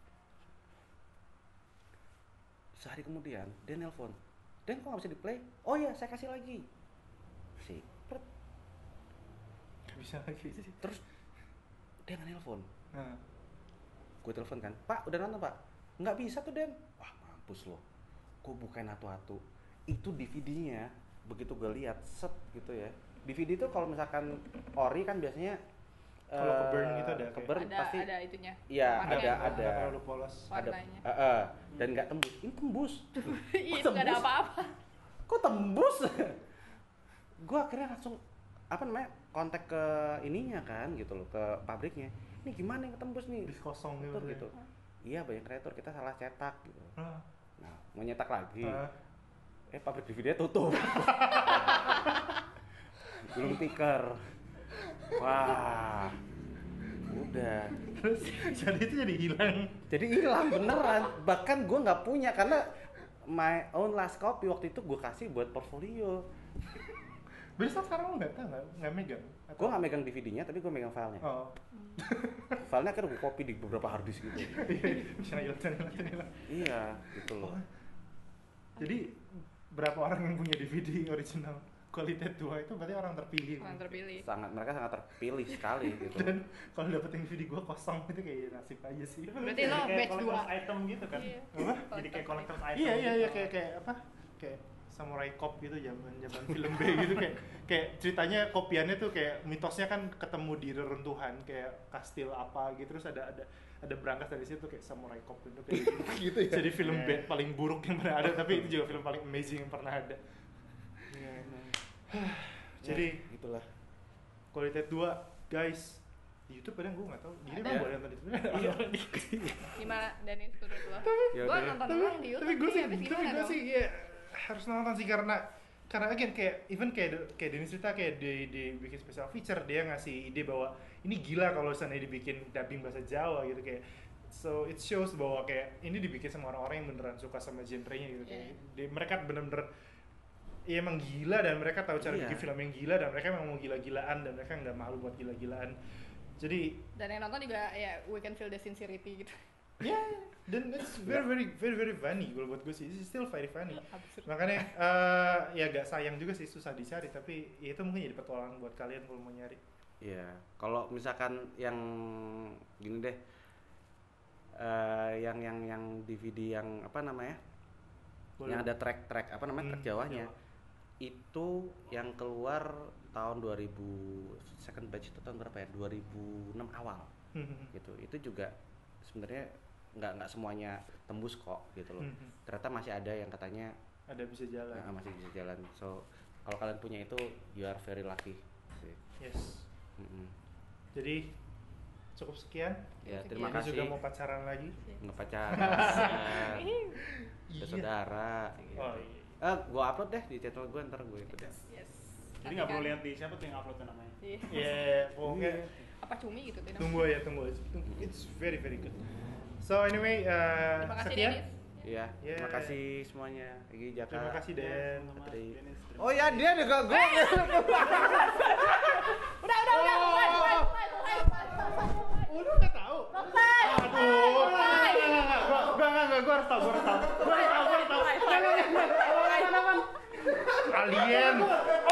S2: Sehari kemudian dia nelpon, Den kok nggak bisa di play? Oh iya saya kasih lagi. Si, Pret.
S3: Gak bisa lagi.
S2: Terus dia nggak nelpon,
S3: Nah,
S2: gue telepon kan, Pak udah nonton Pak? Nggak bisa tuh Den. Wah mampus loh, gue bukain atu-atu, itu D V D-nya begitu gue lihat set gitu ya. D V D itu kalau misalkan ori kan biasanya
S3: Kalau
S2: eh,
S3: ke-burn gitu ada kayak-
S2: ke-burn
S4: Ada
S2: pasti
S4: ada itunya.
S2: iya
S4: Warnanya.
S2: ada
S3: nggak
S2: ada
S3: terlalu polos.
S2: ada
S4: Warnanya.
S2: eh, eh, dan nggak tembus, ini tembus.
S4: Iya, itu nggak ada
S2: tembus?
S4: apa-apa.
S2: Kok tembus? Gue akhirnya langsung apa namanya kontak ke ininya kan gitu loh, ke pabriknya. Ini gimana yang ketembus nih?
S3: Disk kosong gitu.
S2: Kreator gitu. Iya banyak kreator, kita salah cetak gitu.
S3: Nah,
S2: Nah mau nyetak lagi,
S3: ah,
S2: eh pabrik D V D tutup. Belum tiker. Wah, udah.
S3: terus jadi itu jadi hilang.
S2: Jadi hilang beneran. Bahkan gue nggak punya karena my own last copy waktu itu gue kasih buat portfolio.
S3: Besok sekarang lo nggak tahu nggak nggak megang? Atau-
S2: Gue nggak megang D V D-nya, tapi gue megang filenya.
S3: Oh,
S2: Filenya kan gue copy di beberapa hard disk gitu.
S3: bisa hilang, bisa hilang, bisa hilang.
S2: Iya, gitu loh.
S3: Oh, jadi berapa orang yang punya D V D original Qualitet dua itu berarti orang terpilih.
S4: Orang terpilih.
S2: Sangat mereka sangat terpilih sekali gitu.
S3: Dan kalau dapetin D V D gua kosong itu kayak nasib aja sih.
S4: Berarti
S1: Jadi
S4: lo
S1: kayak
S4: batch
S1: collector's
S4: dua.
S1: item gitu kan.
S4: Iya.
S3: Apa?
S1: Jadi kayak collector's item.
S3: Iya iya
S1: gitu.
S3: iya kayak kayak apa? Kayak Samurai Cop gitu zaman zaman film B gitu kayak kayak ceritanya kopiannya tuh kayak mitosnya kan ketemu di reruntuhan kayak kastil apa gitu terus ada ada ada berangkas dari situ kayak Samurai Cop gitu kayak
S2: Gitu ya?
S3: jadi film
S1: Iya.
S3: band paling buruk yang pernah ada tapi itu juga film paling amazing yang pernah ada.
S2: Iya, emang.
S3: Jadi
S2: Ya, gitulah.
S3: Qualitet dua guys di YouTube kadang gue nggak tahu gini
S4: Ada.
S3: mah boleh nonton di YouTube.
S2: Iya.
S4: Gimana Dennis menurut lo?
S2: Ya
S4: Gua
S2: udah.
S4: nonton
S3: tapi
S4: doang di YouTube.
S3: tapi gue sih
S4: habis
S3: tapi
S4: gimana
S3: gue
S4: dong?
S3: sih ya harus nonton sih karena karena again kayak even kayak kayak Dennis cerita kayak di di bikin special feature dia ngasih ide bahwa ini gila kalau sana dibikin dubbing bahasa Jawa gitu kayak so it shows bahwa kayak ini dibikin sama orang-orang yang beneran suka sama genrenya gitu kayak
S4: Yeah.
S3: di- mereka bener-bener ya emang gila dan mereka tahu cara
S2: Iya.
S3: bikin film yang gila dan mereka memang mau gila-gilaan dan mereka nggak malu buat gila-gilaan jadi
S4: Dan yang nonton juga ya we can feel the sincerity gitu.
S3: ya dan it's very very very very funny kalau buat gue sih it's still very funny
S4: Absurd.
S3: makanya eh, ya agak sayang juga sih susah dicari tapi ya itu mungkin jadi petualangan buat kalian kalau mau nyari.
S2: Iya, kalau misalkan yang gini deh, eh, yang yang yang D V D yang apa namanya,
S3: Boleh.
S2: yang ada track-track apa namanya
S3: Hmm,
S2: track Jawanya,
S3: Jawa.
S2: itu yang keluar tahun dua ribu second batch itu tahun berapa ya? dua ribu enam awal
S3: Hmm,
S2: gitu. Itu juga sebenarnya nggak nggak semuanya tembus kok gitu loh.
S3: hmm.
S2: Ternyata masih ada yang katanya
S3: Ada bisa jalan.
S2: eh, masih bisa jalan. So kalau kalian punya itu, you are very lucky. Sih.
S3: Yes.
S2: Mm-mm.
S3: Jadi cukup sekian.
S2: Ya,
S4: Sekian.
S2: terima
S3: Ini
S2: kasih.
S3: juga mau pacaran lagi.
S2: Nggak pacaran, udah saudara.
S3: Oh iya.
S2: Eh, gua upload deh di channel gua ntar gue ikut ya.
S4: Yes.
S1: Jadi nggak perlu lihat di siapa tuh yang upload tuh namanya.
S4: Iya.
S3: Yeah, pokoknya
S4: Apa cumi gitu tidak.
S3: tunggu aja, tunggu aja. Tunggu. It's very very good. So anyway, uh,
S4: Terima kasih
S3: sekian.
S4: Dennis.
S2: Iya,
S3: Yeah.
S2: terima kasih semuanya. Egi Jaka.
S3: Terima kasih Den.
S2: Patri.
S1: Dennis, terima
S2: Oh ya, dia juga gue.
S4: Udah, udah, udah. Mulai, mulai, mulai, mulai, mulai.
S3: Oh, lu nggak tahu?
S4: Selesai.
S3: Aduh, enggak, enggak, enggak, enggak, gua, gua, enggak, enggak, gua harus tahu, gua harus tahu, gua harus tahu, gua harus tahu. Alien,